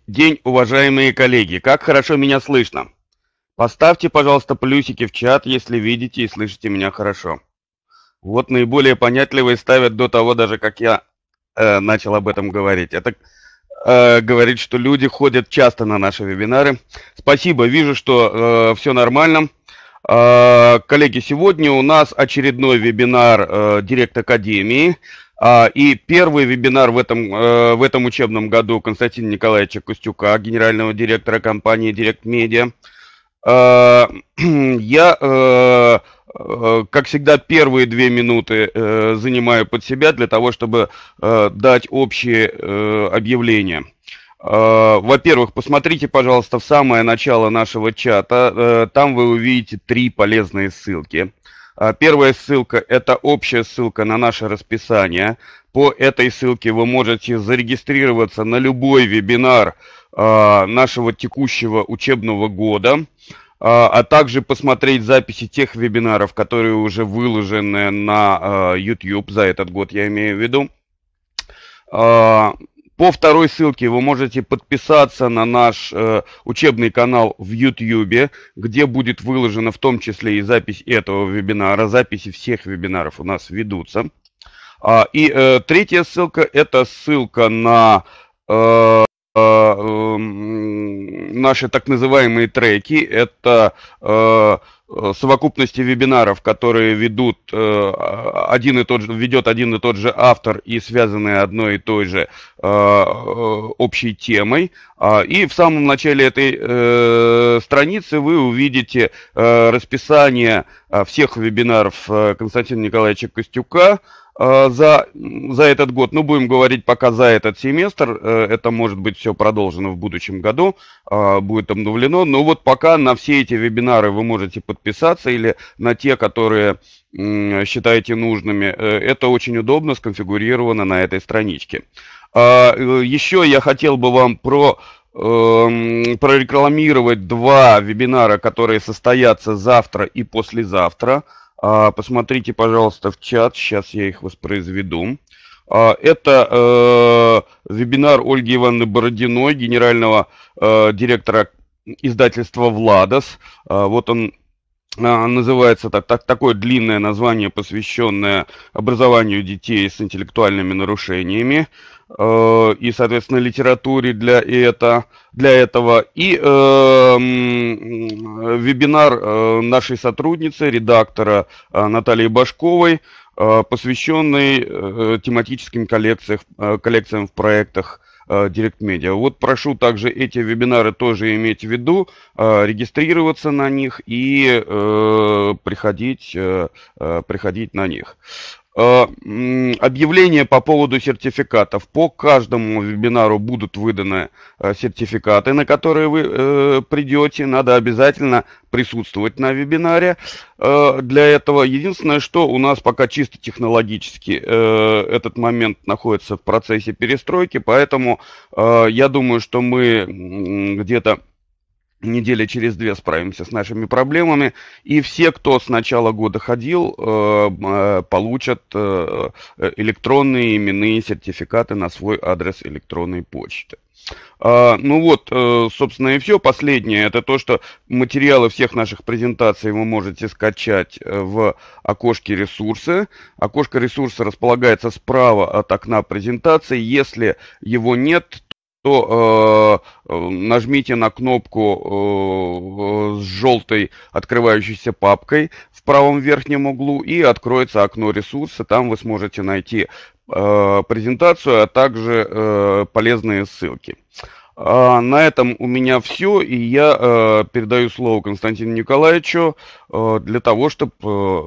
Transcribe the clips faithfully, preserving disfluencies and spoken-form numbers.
день, уважаемые коллеги. Как хорошо меня слышно. Поставьте, пожалуйста, плюсики в чат, если видите и слышите меня хорошо. Вот наиболее понятливые ставят до того, даже как я э, начал об этом говорить. Это э, говорит, что люди ходят часто на наши вебинары. Спасибо, вижу, что э, все нормально. Э, коллеги, сегодня у нас очередной вебинар э, Директ Академии. Uh, и первый вебинар в этом, uh, в этом учебном году Константина Николаевича Костюка, генерального директора компании Директ Медиа. Uh, я, uh, uh, как всегда, первые две минуты uh, занимаю под себя для того, чтобы uh, дать общее uh, объявление. Uh, во-первых, посмотрите, пожалуйста, в самое начало нашего чата. Uh, там вы увидите три полезные ссылки. Первая ссылка – это общая ссылка на наше расписание. По этой ссылке вы можете зарегистрироваться на любой вебинар нашего текущего учебного года, а также посмотреть записи тех вебинаров, которые уже выложены на YouTube, за этот год я имею в виду. По второй ссылке вы можете подписаться на наш э, учебный канал в YouTube, где будет выложена в том числе и запись этого вебинара. Записи всех вебинаров у нас ведутся. А, и э, третья ссылка – это ссылка на э, э, наши так называемые треки. Это э, совокупности вебинаров, которые ведут э, один и тот же, ведет один и тот же автор и связанные одной и той же э, общей темой. И в самом начале этой э, страницы вы увидите э, расписание всех вебинаров Константина Николаевича Костюка за, за этот год. Ну, будем говорить пока за этот семестр. Это может быть все продолжено в будущем году, будет обновлено. Но вот пока на все эти вебинары вы можете подписаться или на те, которые считаете нужными. Это очень удобно сконфигурировано на этой страничке. Еще я хотел бы вам про... прорекламировать два вебинара, которые состоятся завтра и послезавтра. Посмотрите, пожалуйста, в чат, сейчас я их воспроизведу. Это э, вебинар Ольги Ивановны Бородиной, генерального э, директора издательства «Владос». Вот он называется так, так, такое длинное название, посвященное образованию детей с интеллектуальными нарушениями э, и, соответственно, литературе для, это, для этого. И э, вебинар э, нашей сотрудницы, редактора э, Натальи Башковой, э, посвященный э, тематическим коллекциям, э, коллекциям в проектах Директ Медиа. Вот прошу также эти вебинары тоже иметь в виду, регистрироваться на них и э, приходить, э, приходить на них. Объявления по поводу сертификатов. По каждому вебинару будут выданы сертификаты, на которые вы э, придете. Надо обязательно присутствовать на вебинаре. Э, для этого единственное, что у нас пока чисто технологически э, этот момент находится в процессе перестройки, поэтому э, я думаю, что мы где-то недели через две справимся с нашими проблемами, и все, кто с начала года ходил, получат электронные именные сертификаты на свой адрес электронной почты. Ну вот, собственно, и все. Последнее, это то, что материалы всех наших презентаций вы можете скачать в окошке «Ресурсы». Окошко «Ресурсы» располагается справа от окна презентации. Если его нет, то э, нажмите на кнопку э, с желтой открывающейся папкой в правом верхнем углу, и откроется окно «Ресурсы». Там вы сможете найти э, презентацию, а также э, полезные ссылки. А на этом у меня все, и я э, передаю слово Константину Николаевичу э, для того, чтобы э,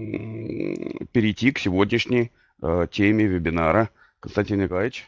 перейти к сегодняшней э, теме вебинара. Константин Николаевич.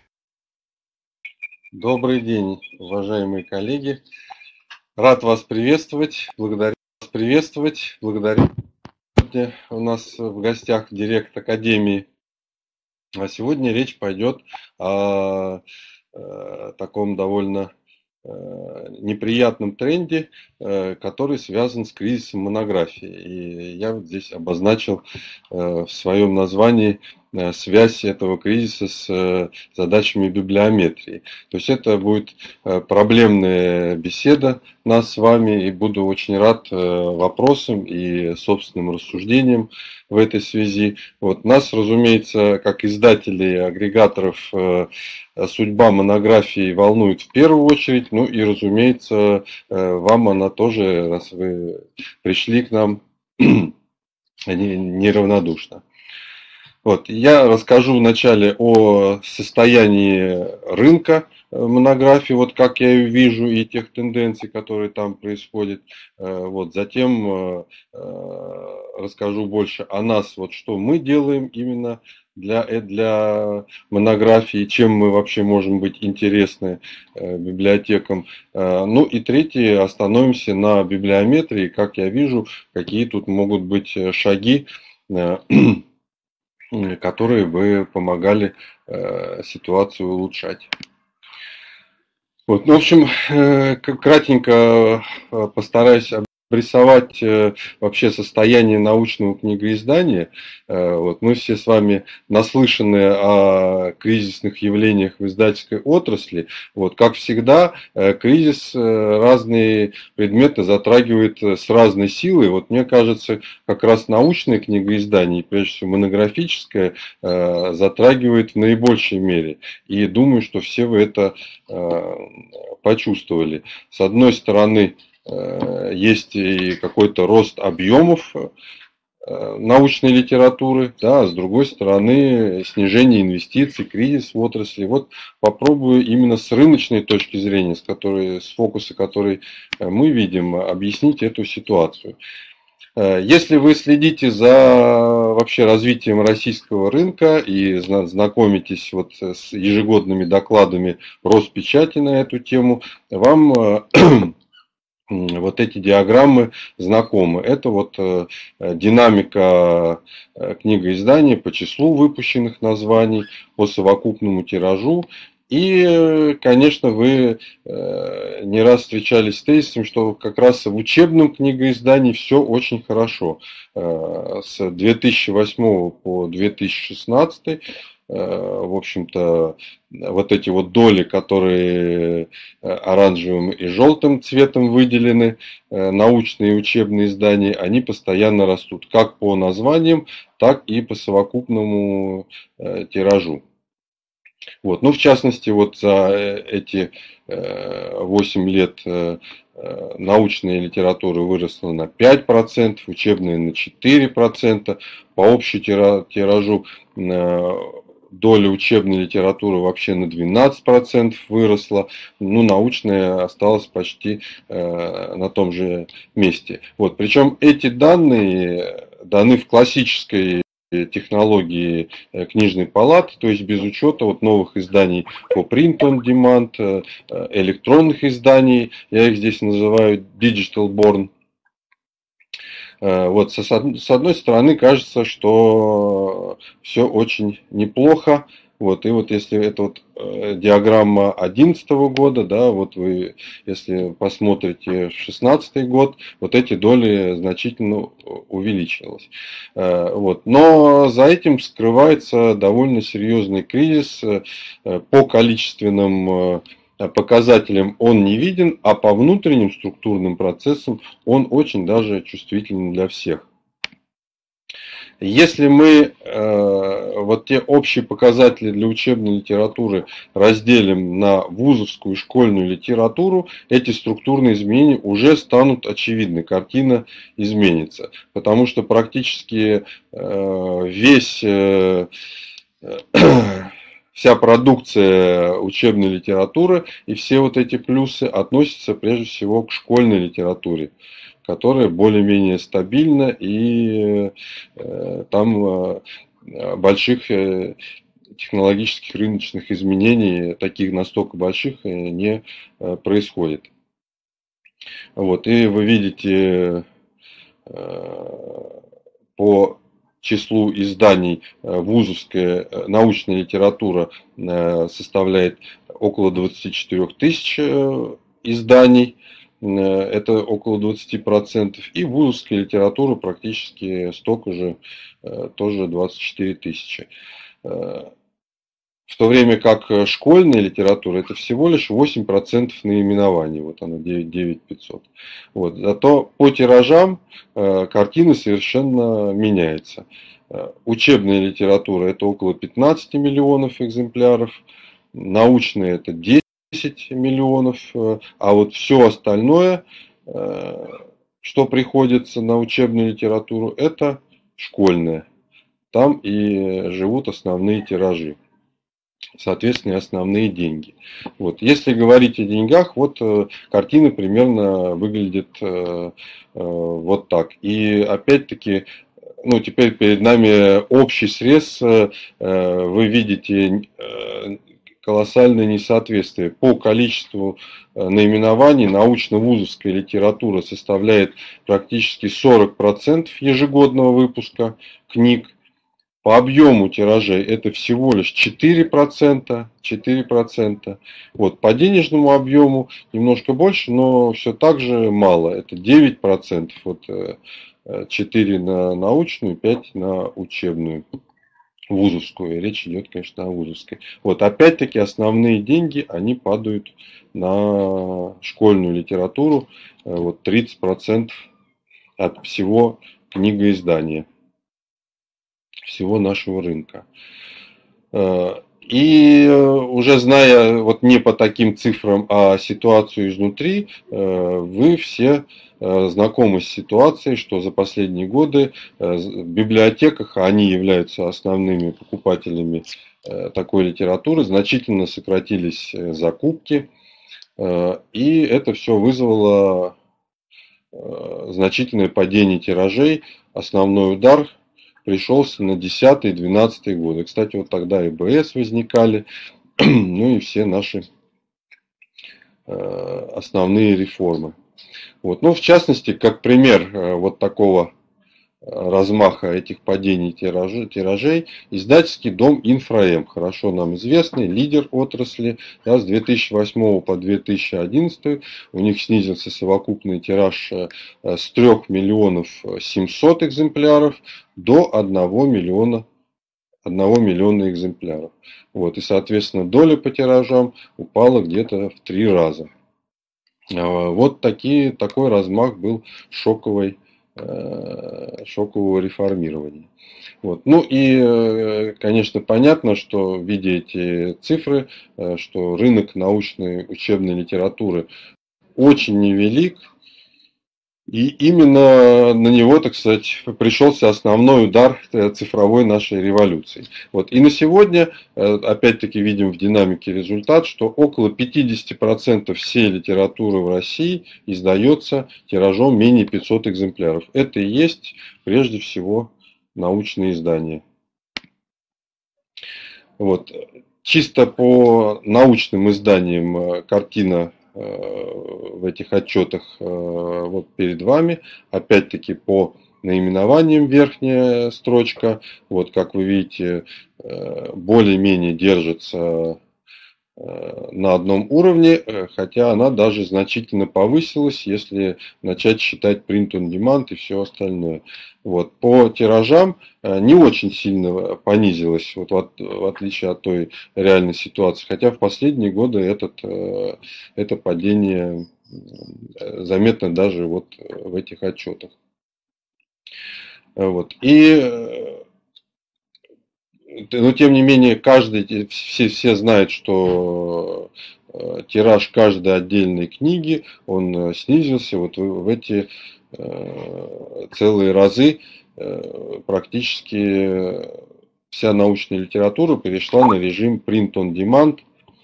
Добрый день, уважаемые коллеги. Рад вас приветствовать. Благодарю вас приветствовать. Благодарю. Сегодня у нас в гостях Директ Академии. А сегодня речь пойдет о, о таком довольно неприятном тренде, который связан с кризисом монографии. И я вот здесь обозначил в своем названии связь этого кризиса с задачами библиометрии. То есть это будет проблемная беседа нас с вами, и буду очень рад вопросам и собственным рассуждениям в этой связи. Вот нас, разумеется, как издателей агрегаторов, судьба монографии волнует в первую очередь, ну и, разумеется, вам она тоже, раз вы пришли к нам, неравнодушна. Вот, я расскажу вначале о состоянии рынка монографии, вот как я ее вижу, и тех тенденций, которые там происходят. Вот, затем расскажу больше о нас, вот что мы делаем именно для, для монографии, чем мы вообще можем быть интересны библиотекам. Ну и третье, остановимся на библиометрии, как я вижу, какие тут могут быть шаги, которые бы помогали э, ситуацию улучшать. Вот, ну, в общем, э, кратенько э, постараюсь обрисовать э, вообще состояние научного книгоиздания. Э, вот, мы все с вами наслышаны о кризисных явлениях в издательской отрасли. Вот, как всегда, э, кризис э, разные предметы затрагивает с разной силой. Вот, мне кажется, как раз научное книгоиздание, прежде всего монографическое, э, затрагивает в наибольшей мере. И думаю, что все вы это э, почувствовали. С одной стороны, есть и какой-то рост объемов научной литературы, да, а с другой стороны снижение инвестиций, кризис в отрасли. Вот попробую именно с рыночной точки зрения, с, которой, с фокуса, который мы видим, объяснить эту ситуацию. Если вы следите за вообще развитием российского рынка и знакомитесь вот с ежегодными докладами Роспечати на эту тему, вам вот эти диаграммы знакомы. Это вот динамика книгоиздания по числу выпущенных названий, по совокупному тиражу. И, конечно, вы не раз встречались с тезисом, что как раз в учебном книгоиздании все очень хорошо. С две тысячи восьмого по две тысячи шестнадцатый, в общем-то, вот эти вот доли, которые оранжевым и желтым цветом выделены, научные и учебные издания, они постоянно растут, как по названиям, так и по совокупному тиражу. Вот. Ну, в частности, вот за эти восемь лет научная литература выросла на пять процентов, учебная на четыре процента, по общему тиражу доля учебной литературы вообще на двенадцать процентов выросла, ну, научная осталась почти э, на том же месте. Вот, причем эти данные даны в классической технологии книжной палаты, то есть без учета вот новых изданий по print on demand, электронных изданий, я их здесь называю digital born. Вот, с одной стороны, кажется, что все очень неплохо. Вот, и вот если это вот диаграмма две тысячи одиннадцатого года, да, вот вы, если посмотрите шестнадцатый год, вот эти доли значительно увеличились. Вот. Но за этим скрывается довольно серьезный кризис. По количественным показателям он не виден, а по внутренним структурным процессам он очень даже чувствителен для всех. Если мы э, вот те общие показатели для учебной литературы разделим на вузовскую и школьную литературу, эти структурные изменения уже станут очевидны, картина изменится. Потому что практически э, весь... Э, Вся продукция учебной литературы и все вот эти плюсы относятся прежде всего к школьной литературе, которая более-менее стабильна, и э, там э, больших э, технологических рыночных изменений, таких настолько больших, э, не э, происходит. Вот, и вы видите э, по числу изданий вузовская научная литература составляет около двадцати четырёх тысяч изданий. это около двадцати процентов, и вузовская литература практически столько же, тоже двадцать четыре тысячи. В то время как школьная литература это всего лишь восемь процентов наименований, вот она девять тысяч пятьсот. Вот. Зато по тиражам картина совершенно меняется. Учебная литература это около пятнадцати миллионов экземпляров, научная это десять миллионов, а вот все остальное, что приходится на учебную литературу, это школьная. Там и живут основные тиражи. Соответственно, основные деньги. Вот. Если говорить о деньгах, вот э, картина примерно выглядит э, э, вот так. И опять-таки, ну, теперь перед нами общий срез. Э, вы видите э, колоссальное несоответствие. По количеству наименований научно-вузовская литература составляет практически сорок процентов ежегодного выпуска книг. По объему тиражей это всего лишь четыре процента. четыре процента. Вот, по денежному объему немножко больше, но все так же мало. Это девять процентов. Вот, четыре на научную, пять на учебную. Вузовскую. Речь идет, конечно, о вузовской. Вот, опять-таки, основные деньги, они падают на школьную литературу. Вот, тридцать процентов от всего книгоиздания. Всего нашего рынка. И уже зная вот не по таким цифрам, а ситуацию изнутри, вы все знакомы с ситуацией, что за последние годы в библиотеках, а они являются основными покупателями такой литературы, значительно сократились закупки. И это все вызвало значительное падение тиражей. Основной удар пришелся на десятый-двенадцатый годы. Кстати, вот тогда и бэ эс возникали, ну и все наши э, основные реформы. Вот. Ну, в частности, как пример э, вот такого размаха этих падений тиражей, тиражей издательский дом Инфраэм, хорошо нам известный, лидер отрасли, да, с две тысячи восьмого по две тысячи одиннадцатый у них снизился совокупный тираж с трёх миллионов семисот экземпляров до одного миллиона, одного миллиона экземпляров. Вот, и, соответственно, доля по тиражам упала где-то в три раза. Вот такие, такой размах был шоковой шокового реформирования. Вот. Ну и, конечно, понятно, что, видя эти цифры, что рынок научной учебной литературы очень невелик, и именно на него, так сказать, пришелся основной удар цифровой нашей революции. Вот. И на сегодня, опять-таки, видим в динамике результат, что около пятьдесят процентов всей литературы в России издается тиражом менее пятисот экземпляров. Это и есть, прежде всего, научные издания. Вот. Чисто по научным изданиям картина в этих отчетах вот перед вами. Опять-таки по наименованиям верхняя строчка. Вот как вы видите, более-менее держится на одном уровне, хотя она даже значительно повысилась, если начать считать print on demand и все остальное. Вот. По тиражам не очень сильно понизилась, вот в, в отличие от той реальной ситуации, хотя в последние годы этот, это падение заметно даже вот в этих отчетах. Вот. И но тем не менее, каждый, все, все знают, что тираж каждой отдельной книги, он снизился вот в, в эти э, целые разы. Э, практически вся научная литература перешла на режим print on demand,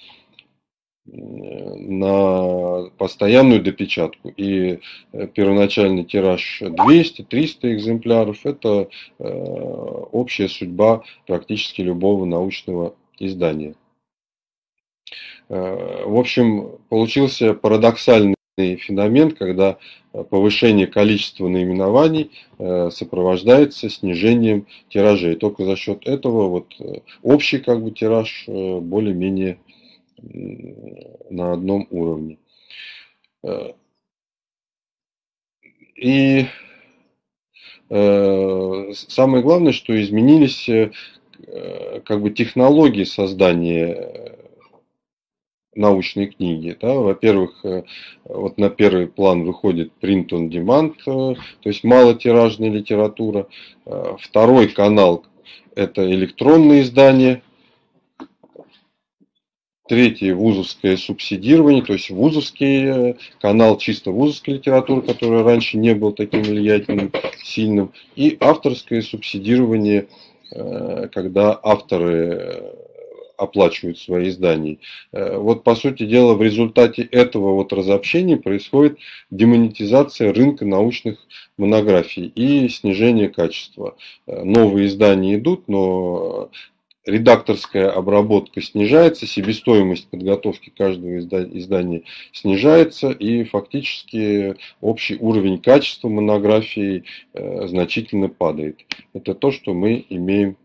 на постоянную допечатку. И первоначальный тираж двести-триста экземпляров – это общая судьба практически любого научного издания. В общем, получился парадоксальный феномен, когда повышение количества наименований сопровождается снижением тиражей. Только за счет этого вот общий как бы тираж более-менее на одном уровне. И самое главное, что изменились как бы технологии создания научной книги. Да. Во-первых, вот на первый план выходит print on demand, то есть малотиражная литература. Второй канал – это электронные издания. Третье – вузовское субсидирование, то есть вузовский канал, чисто вузовской литературы, который раньше не был таким влиятельным, сильным. И авторское субсидирование, когда авторы оплачивают свои издания. Вот, по сути дела, в результате этого вот разобщения происходит демонетизация рынка научных монографий и снижение качества. Новые издания идут, но редакторская обработка снижается, себестоимость подготовки каждого издания снижается, и фактически общий уровень качества монографии значительно падает. Это то, что мы имеем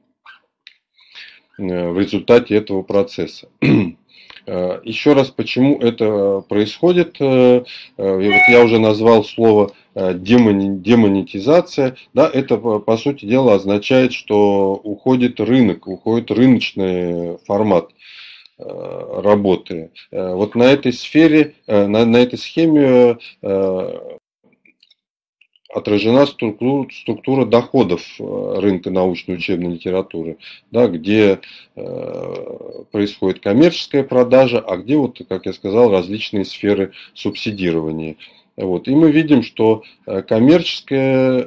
в результате этого процесса. Еще раз, почему это происходит? Вот я уже назвал слово демонетизация. Да, это, по сути дела, означает, что уходит рынок, уходит рыночный формат работы. Вот на этой сфере, на, на этой схеме отражена структура, структура доходов рынка научной учебной литературы, да, где э, происходит коммерческая продажа, а где, вот, как я сказал, различные сферы субсидирования. Вот. И мы видим, что коммерческая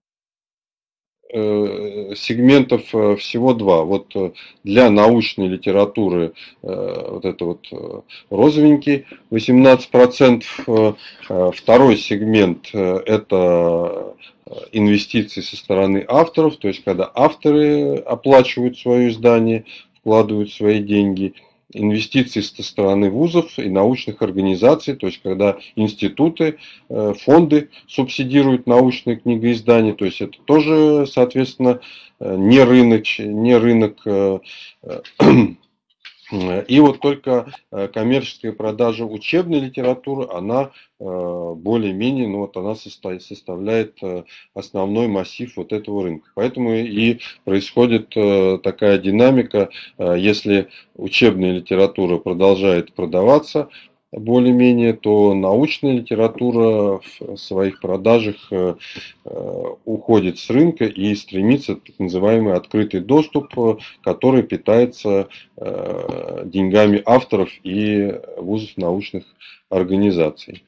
сегментов всего два. Вот для научной литературы вот это вот розовенький восемнадцать процентов. Второй сегмент – это инвестиции со стороны авторов, то есть когда авторы оплачивают свое издание, вкладывают свои деньги. Инвестиции со стороны вузов и научных организаций, то есть когда институты, фонды субсидируют научные книгоиздания, то есть это тоже, соответственно, не рынок, не рынок. И вот только коммерческая продажа учебной литературы, она более-менее, ну вот она составляет основной массив вот этого рынка. Поэтому и происходит такая динамика, если учебная литература продолжает продаваться более-менее, то научная литература в своих продажах уходит с рынка и стремится к так называемый открытый доступ, который питается деньгами авторов и вузов научных организаций.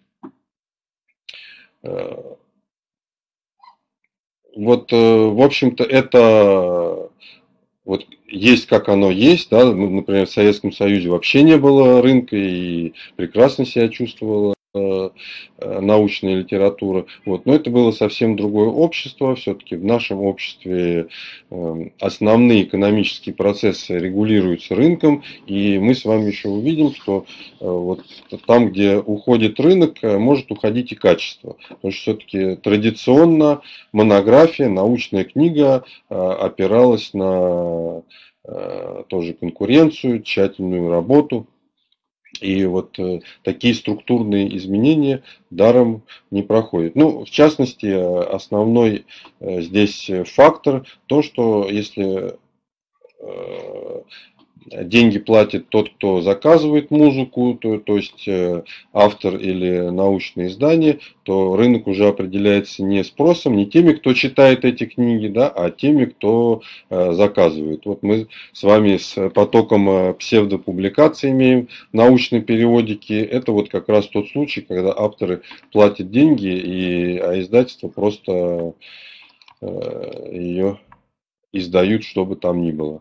Вот, в общем-то, это вот есть как оно есть, да, например, в Советском Союзе вообще не было рынка и прекрасно себя чувствовала научная литература. Вот. Но это было совсем другое общество. Все-таки в нашем обществе основные экономические процессы регулируются рынком. И мы с вами еще увидим, что вот там, где уходит рынок, может уходить и качество. Потому что все-таки традиционно монография, научная книга опиралась на тоже конкуренцию, тщательную работу. И вот э, такие структурные изменения даром не проходят. Ну, в частности, основной э, здесь фактор то, что если э, деньги платит тот, кто заказывает музыку, то, то есть э, автор или научное издание, то рынок уже определяется не спросом, не теми, кто читает эти книги, да, а теми, кто э, заказывает. Вот мы с вами с потоком э, псевдопубликаций имеем научной периодики. Это вот как раз тот случай, когда авторы платят деньги, и, а издательства просто э, ее издают, что бы там ни было.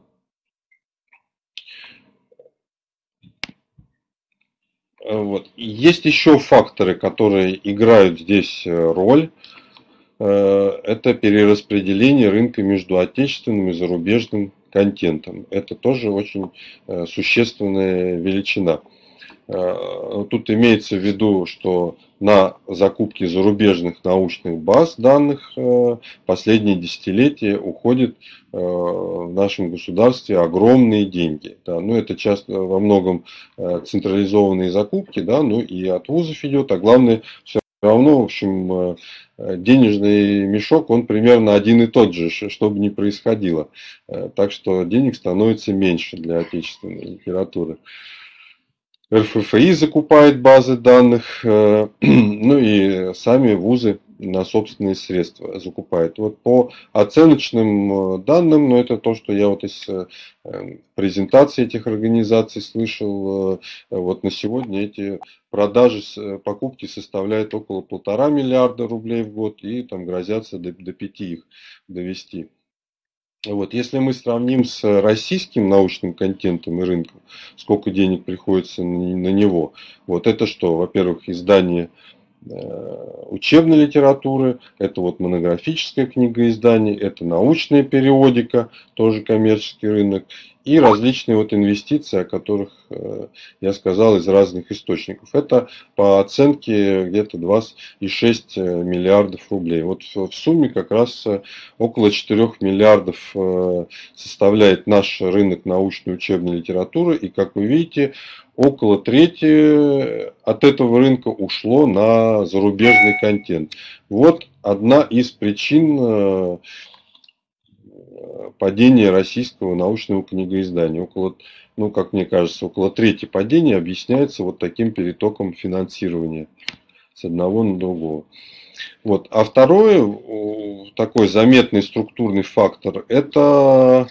Вот. Есть еще факторы, которые играют здесь роль. Это перераспределение рынка между отечественным и зарубежным контентом. Это тоже очень существенная величина. Тут имеется в виду, что на закупки зарубежных научных баз данных последние десятилетия уходят в нашем государстве огромные деньги. Да, ну, это часто во многом централизованные закупки, да, ну и от вузов идет, а главное, все равно, в общем, денежный мешок, он примерно один и тот же, что бы ни происходило. Так что денег становится меньше для отечественной литературы. эр эф эф и закупает базы данных, ну и сами вузы на собственные средства закупают. Вот по оценочным данным, но это то, что я вот из презентации этих организаций слышал, вот на сегодня эти продажи, покупки составляют около полтора миллиарда рублей в год и там грозятся до, до пяти их довести. Вот, если мы сравним с российским научным контентом и рынком, сколько денег приходится на него, вот это что? Во-первых, издание учебной литературы, это вот монографическое книгоиздание, это научная периодика, тоже коммерческий рынок, и различные вот инвестиции, о которых я сказал, из разных источников. Это по оценке где-то два и шесть миллиардов рублей. Вот в сумме как раз около четырёх миллиардов составляет наш рынок научной учебной литературы. И, как вы видите, около трети от этого рынка ушло на зарубежный контент. Вот одна из причин падения российского научного книгоиздания. Около, ну, как мне кажется, около трети падения объясняется вот таким перетоком финансирования с одного на другого. Вот. А второй такой заметный структурный фактор – это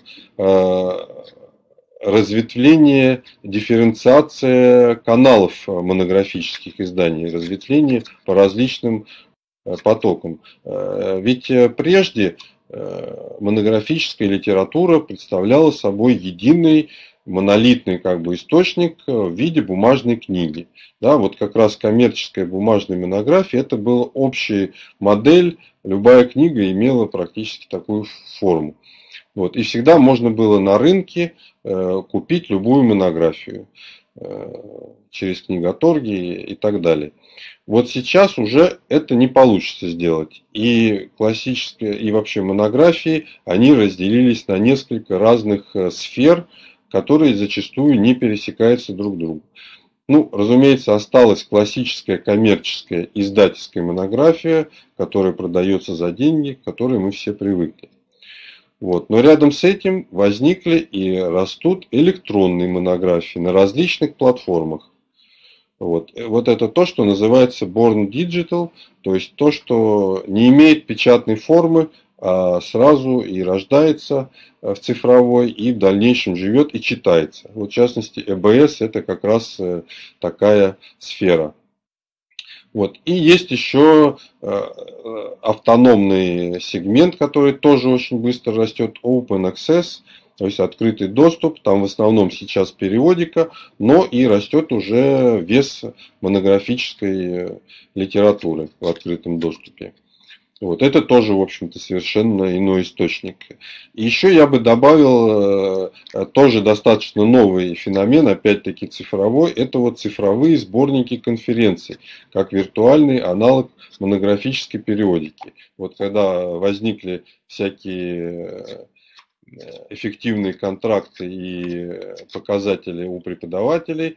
разветвление, дифференциация каналов монографических изданий, разветвление по различным потокам. Ведь прежде монографическая литература представляла собой единый монолитный как бы источник в виде бумажной книги. Да, вот как раз коммерческая бумажная монография это была общая модель, любая книга имела практически такую форму. Вот, и всегда можно было на рынке э, купить любую монографию э, через книготорги и так далее. Вот сейчас уже это не получится сделать. И классические, и вообще монографии, они разделились на несколько разных сфер, которые зачастую не пересекаются друг с другом. Ну, разумеется, осталась классическая коммерческая издательская монография, которая продается за деньги, к которой мы все привыкли. Вот. Но рядом с этим возникли и растут электронные монографии на различных платформах. Вот. Вот это то, что называется Born Digital, то есть то, что не имеет печатной формы, а сразу и рождается в цифровой, и в дальнейшем живет и читается. Вот в частности, и бэ эс это как раз такая сфера. Вот. И есть еще автономный сегмент, который тоже очень быстро растет, Open Access. То есть открытый доступ, там в основном сейчас периодика, но и растет уже вес монографической литературы в открытом доступе. Вот это тоже, в общем-то, совершенно иной источник. И еще я бы добавил тоже достаточно новый феномен, опять-таки цифровой, это вот цифровые сборники конференций, как виртуальный аналог монографической периодики. Вот когда возникли всякие эффективные контракты и показатели у преподавателей,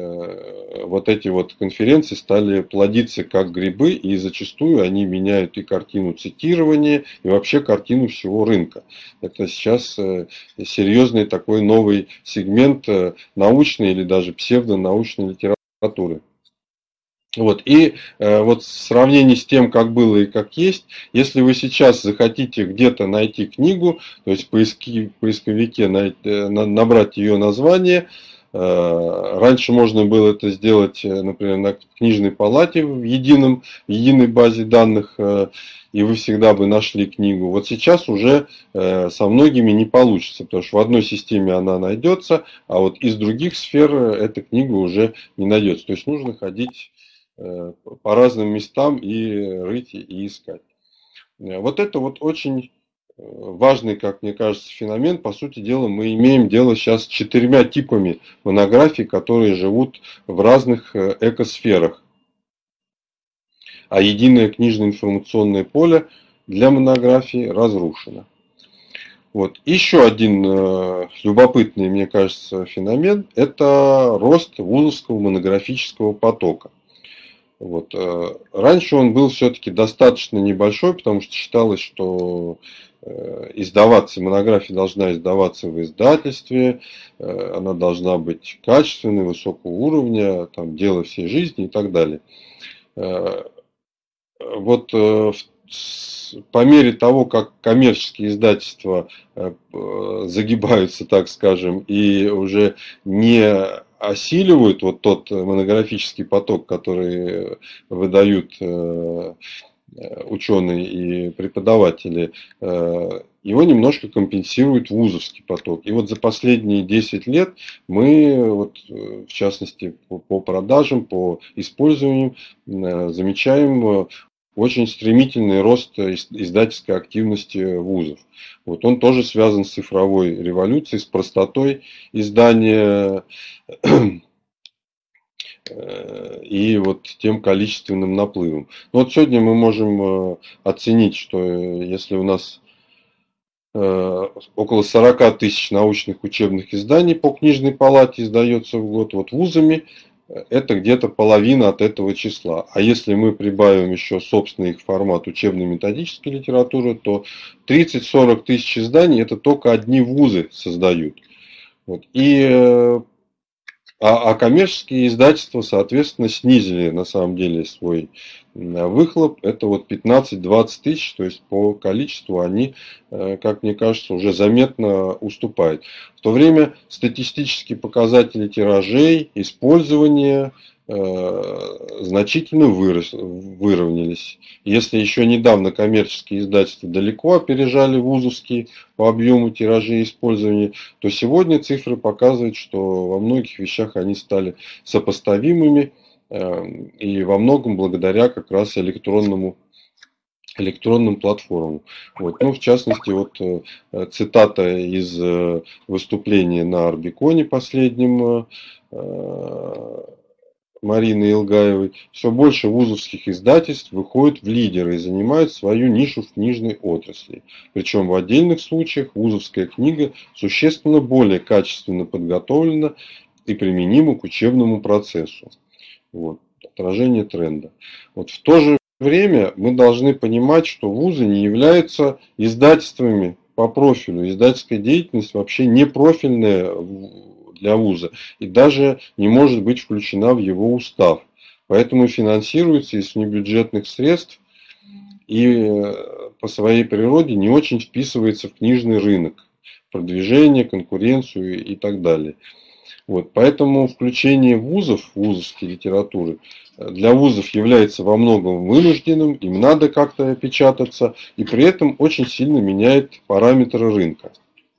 вот эти вот конференции стали плодиться как грибы, и зачастую они меняют и картину цитирования, и вообще картину всего рынка. Это сейчас серьезный такой новый сегмент научной или даже псевдонаучной литературы. Вот. И э, вот в сравнении с тем, как было и как есть, если вы сейчас захотите где-то найти книгу, то есть в поиски, поисковике найти, на, набрать ее название, э, раньше можно было это сделать, например, на книжной палате в, едином, в единой базе данных, э, и вы всегда бы нашли книгу. Вот сейчас уже э, со многими не получится, потому что в одной системе она найдется, а вот из других сфер эта книга уже не найдется. То есть нужно ходить по разным местам и рыть и искать. Вот это вот очень важный, как мне кажется, феномен. По сути дела, мы имеем дело сейчас с четырьмя типами монографий, которые живут в разных экосферах. А единое книжно-информационное поле для монографии разрушено. Вот. Еще один э, любопытный, мне кажется, феномен – это рост вузовского монографического потока. Вот. Раньше он был все-таки достаточно небольшой, потому что считалось, что издаваться, монография должна издаваться в издательстве, она должна быть качественной, высокого уровня, там, дело всей жизни и так далее. Вот по мере того, как коммерческие издательства загибаются, так скажем, и уже не осиливают вот тот монографический поток, который выдают ученые и преподаватели, его немножко компенсирует вузовский поток. И вот за последние десять лет мы, вот, в частности, по продажам, по использованию, замечаем очень стремительный рост издательской активности вузов. Вот он тоже связан с цифровой революцией, с простотой издания и вот тем количественным наплывом. Но вот сегодня мы можем оценить, что если у нас около сорок тысяч научных учебных изданий по книжной палате издается в год, вот вузами это где-то половина от этого числа. А если мы прибавим еще собственный их формат учебно-методической литературы, то тридцать-сорок тысяч изданий это только одни вузы создают. Вот. И, а, а коммерческие издательства, соответственно, снизили на самом деле свой выхлоп. Это вот пятнадцать-двадцать тысяч, то есть по количеству они, как мне кажется, уже заметно уступают. В то время статистические показатели тиражей, использования значительно вырос, выровнялись. Если еще недавно коммерческие издательства далеко опережали вузовские по объему тиражей и использования, то сегодня цифры показывают, что во многих вещах они стали сопоставимыми и во многом благодаря как раз электронному электронным платформам. Вот. Ну, в частности, вот цитата из выступления на Арбиконе последнем Марины Илгаевой. Все больше вузовских издательств выходят в лидеры и занимают свою нишу в книжной отрасли. Причем в отдельных случаях вузовская книга существенно более качественно подготовлена и применима к учебному процессу. Вот. Отражение тренда. Вот. В то же время мы должны понимать, что вузы не являются издательствами по профилю. Издательская деятельность вообще не профильная для вуза и даже не может быть включена в его устав. Поэтому финансируется из внебюджетных средств и по своей природе не очень вписывается в книжный рынок, продвижение, конкуренцию и так далее. Вот, поэтому включение вузов, вузовской литературы, для вузов является во многом вынужденным, им надо как-то печататься, и при этом очень сильно меняет параметры рынка.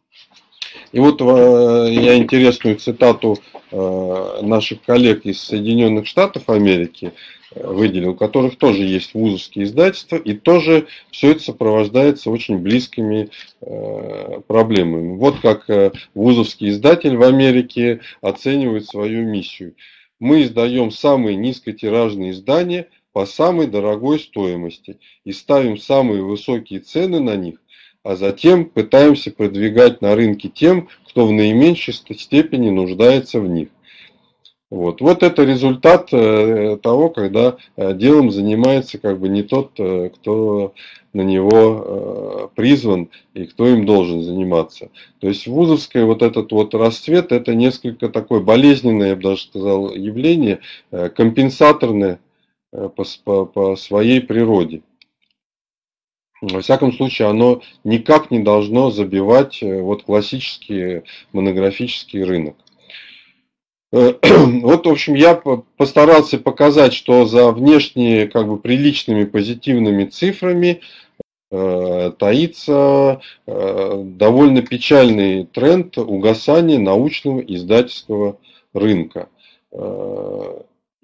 И вот я интересную цитату наших коллег из Соединенных Штатов Америки выделил, у которых тоже есть вузовские издательства, и тоже все это сопровождается очень близкими проблемами. Вот как вузовский издатель в Америке оценивает свою миссию. Мы издаем самые низкотиражные издания по самой дорогой стоимости и ставим самые высокие цены на них, а затем пытаемся продвигать на рынке тем, кто в наименьшей степени нуждается в них. Вот, вот это результат того, когда делом занимается как бы не тот, кто на него призван и кто им должен заниматься. То есть вузовское вот этот вот расцвет, это несколько такое болезненное, я бы даже сказал, явление, компенсаторное по, по, по своей природе. Во всяком случае, оно никак не должно забивать вот классический монографический рынок. Вот, в общем, я постарался показать, что за внешне как бы приличными позитивными цифрами э, таится э, довольно печальный тренд угасания научного издательского рынка. Э,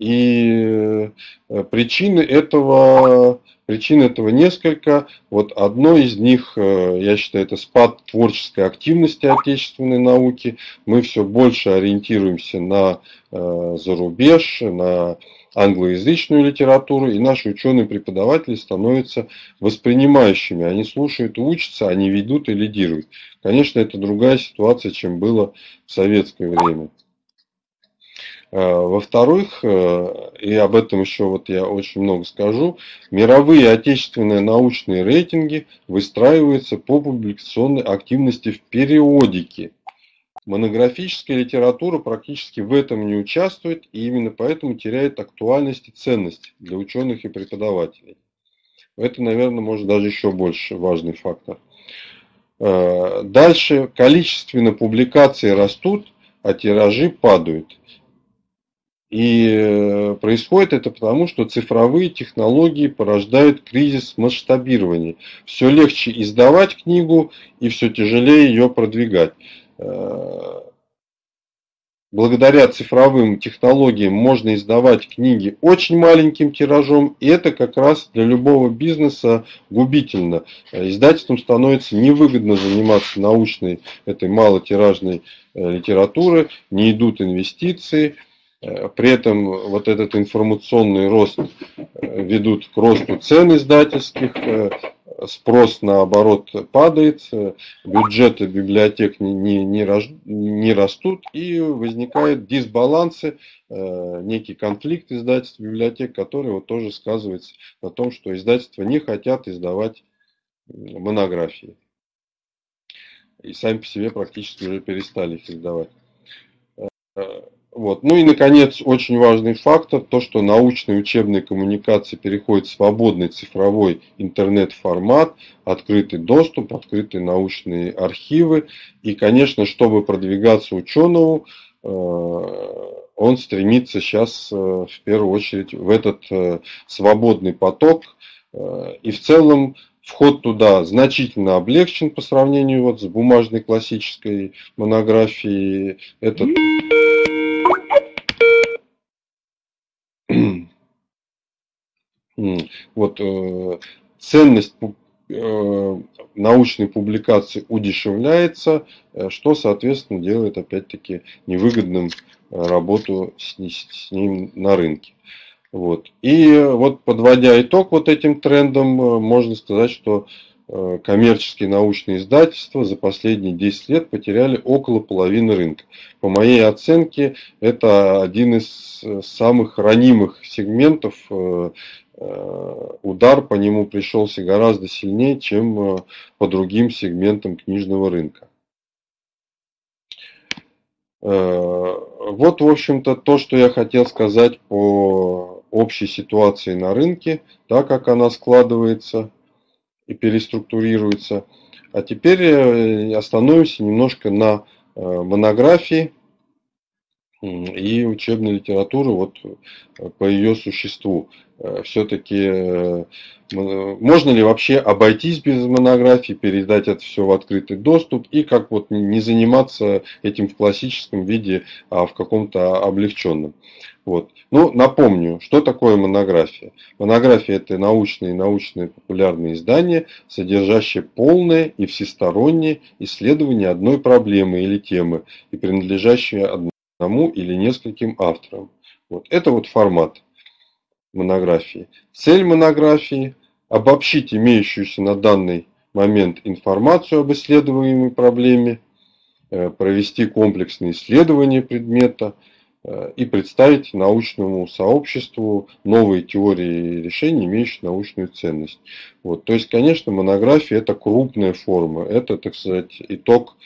и причины этого, причин этого несколько. Вот одно из них, я считаю, это спад творческой активности отечественной науки. Мы все больше ориентируемся на зарубеж, на англоязычную литературу, и наши ученые-преподаватели становятся воспринимающими. Они слушают и учатся, они ведут и лидируют. Конечно, это другая ситуация, чем было в советское время. Во-вторых, и об этом еще вот я очень много скажу, мировые отечественные научные рейтинги выстраиваются по публикационной активности в периодике. Монографическая литература практически в этом не участвует и именно поэтому теряет актуальность и ценность для ученых и преподавателей. Это, наверное, может даже еще больше важный фактор. Дальше количественно публикации растут, а тиражи падают. И происходит это потому, что цифровые технологии порождают кризис масштабирования. Все легче издавать книгу и все тяжелее ее продвигать. Благодаря цифровым технологиям можно издавать книги очень маленьким тиражом, и это как раз для любого бизнеса губительно. Издательствам становится невыгодно заниматься научной, этой малотиражной литературой, не идут инвестиции. При этом вот этот информационный рост ведут к росту цен издательских, спрос наоборот падает, бюджеты библиотек не, не, не растут и возникают дисбалансы, некий конфликт издательств библиотек, который вот тоже сказывается на том, что издательства не хотят издавать монографии. И сами по себе практически уже перестали их издавать. Вот. Ну и, наконец, очень важный фактор, то, что научные учебные коммуникации переходят в свободный цифровой интернет-формат, открытый доступ, открытые научные архивы. И, конечно, чтобы продвигаться ученому, он стремится сейчас в первую очередь в этот свободный поток. И в целом вход туда значительно облегчен по сравнению вот с бумажной классической монографией. Этот Вот, э, ценность э, научной публикации удешевляется, что, соответственно, делает, опять-таки, невыгодным работу с, с ним на рынке. Вот. И вот, подводя итог вот этим трендам, можно сказать, что э, коммерческие научные издательства за последние десять лет потеряли около половины рынка. По моей оценке, это один из самых ранимых сегментов. Э, удар по нему пришелся гораздо сильнее, чем по другим сегментам книжного рынка. Вот, в общем-то, то, что я хотел сказать по общей ситуации на рынке, да, как она складывается и переструктурируется. А теперь остановимся немножко на монографии и учебной литературы вот по ее существу. Все-таки можно ли вообще обойтись без монографий, передать это все в открытый доступ и как вот не заниматься этим в классическом виде, а в каком-то облегченном. Вот. Ну, напомню, что такое монография. Монография — это научные и научно-популярные издания, содержащие полное и всестороннее исследование одной проблемы или темы и принадлежащие одному или нескольким авторам. Вот. Это вот формат монографии. Цель монографии — обобщить имеющуюся на данный момент информацию об исследуемой проблеме, провести комплексные исследования предмета и представить научному сообществу новые теории и решения, имеющие научную ценность. Вот. То есть, конечно, монография — это крупная форма, это, так сказать, итог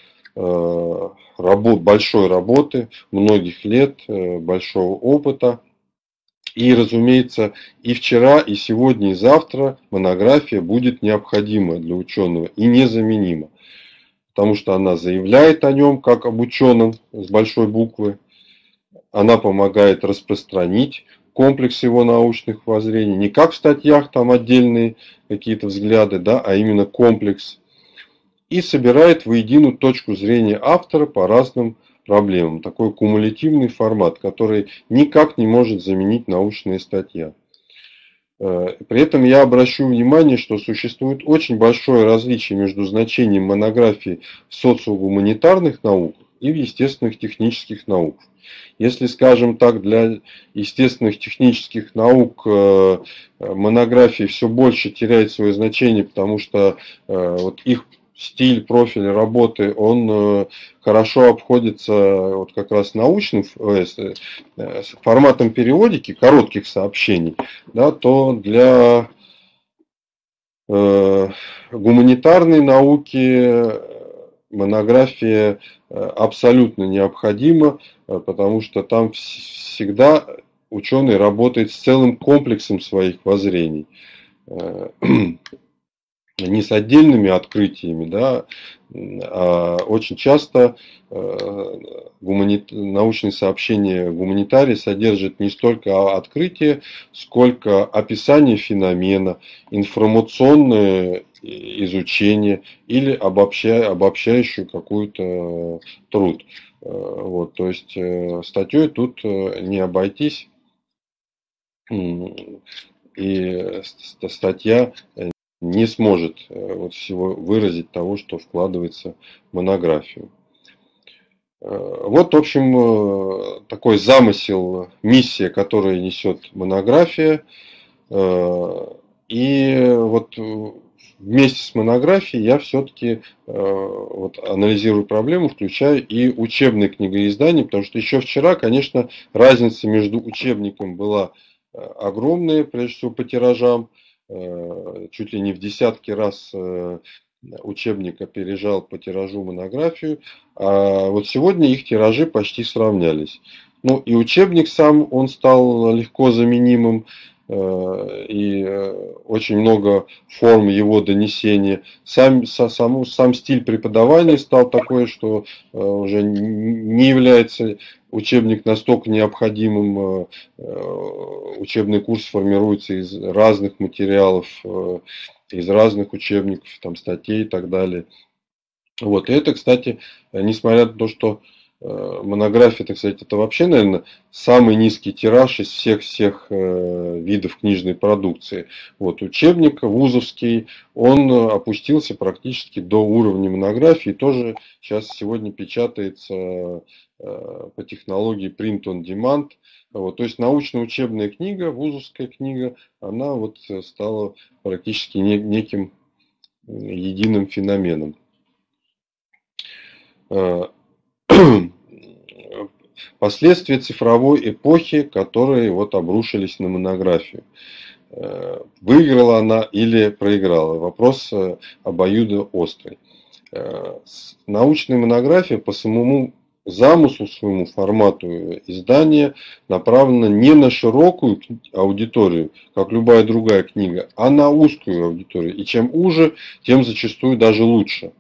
работ, большой работы, многих лет, большого опыта. И, разумеется, и вчера, и сегодня, и завтра монография будет необходима для ученого и незаменима. Потому что она заявляет о нем как об ученом с большой буквы. Она помогает распространить комплекс его научных воззрений. Не как в статьях там отдельные какие-то взгляды, да, а именно комплекс. И собирает воедино точку зрения автора по разным проблемам. Такой кумулятивный формат, который никак не может заменить научная статья. При этом я обращу внимание, что существует очень большое различие между значением монографии в социогуманитарных науках и в естественных технических науках. Если, скажем так, для естественных технических наук монографии все больше теряет свое значение, потому что вот их стиль, профиль работы, он хорошо обходится вот как раз научным форматом периодики, коротких сообщений, да, то для э, гуманитарной науки монография абсолютно необходима, потому что там всегда ученый работает с целым комплексом своих воззрений. Не с отдельными открытиями, да, а очень часто э, гумани... научные сообщения гуманитарии содержат не столько открытия, сколько описание феномена, информационное изучение или обобща... обобщающую какую-то труд. Вот, то есть статьей тут не обойтись, и статья не сможет вот всего выразить того, что вкладывается в монографию. Вот, в общем, такой замысел, миссия, которую несет монография. И вот вместе с монографией я все-таки вот анализирую проблему, включаю и учебное книгоиздание, потому что еще вчера, конечно, разница между учебником была огромная, прежде всего по тиражам. Чуть ли не в десятки раз учебник опережал по тиражу монографию, а вот сегодня их тиражи почти сравнялись. Ну и учебник сам, он стал легко заменимым, и очень много форм его донесения. Сам, сам, сам стиль преподавания стал такой, что уже не является учебник настолько необходимым. Учебный курс формируется из разных материалов, из разных учебников, там, статей и так далее. Вот. И это, кстати, несмотря на то, что монография, так сказать, это вообще, наверное, самый низкий тираж из всех-всех видов книжной продукции. Вот, учебник вузовский, он опустился практически до уровня монографии, тоже сейчас сегодня печатается по технологии print on demand. Вот, то есть научно-учебная книга, вузовская книга, она вот стала практически неким единым феноменом. Последствия цифровой эпохи, которые вот обрушились на монографию. Выиграла она или проиграла? Вопрос обоюдоострый. Научная монография по самому замыслу, своему формату издания направлена не на широкую аудиторию, как любая другая книга, а на узкую аудиторию. И чем уже, тем зачастую даже лучше.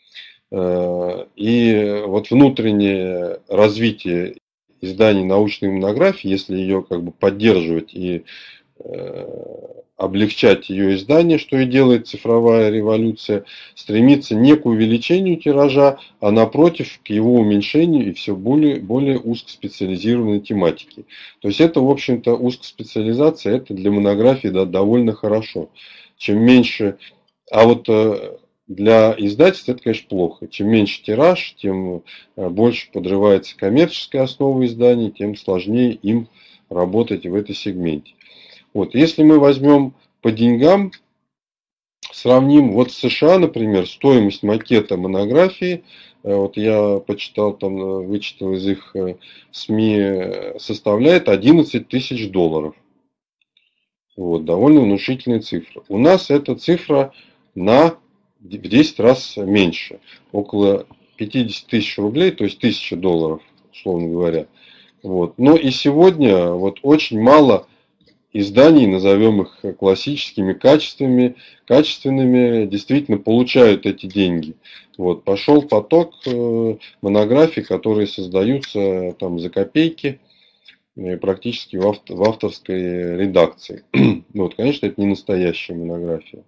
И вот внутреннее развитие изданий научной монографии, если ее как бы поддерживать и облегчать ее издание, что и делает цифровая революция, стремится не к увеличению тиража, а напротив к его уменьшению и все более, более узкоспециализированной тематики. То есть это, в общем-то, узкоспециализация, это для монографии, да, довольно хорошо. Чем меньше, а вот для издательств это, конечно, плохо. Чем меньше тираж, тем больше подрывается коммерческая основа изданий, тем сложнее им работать в этом сегменте. Вот, если мы возьмем по деньгам, сравним, вот в США, например, стоимость макета монографии, вот я почитал, там, вычитал из их СМИ, составляет одиннадцать тысяч долларов. Вот, довольно внушительная цифра. У нас эта цифра на в десять раз меньше, около пятьдесят тысяч рублей, то есть тысяча долларов, условно говоря. Вот. Но и сегодня вот очень мало изданий, назовем их классическими, качественными, качественными, действительно получают эти деньги. Вот. Пошел поток монографий, которые создаются там за копейки, практически в, автор, в авторской редакции. Вот, конечно, это не настоящая монография.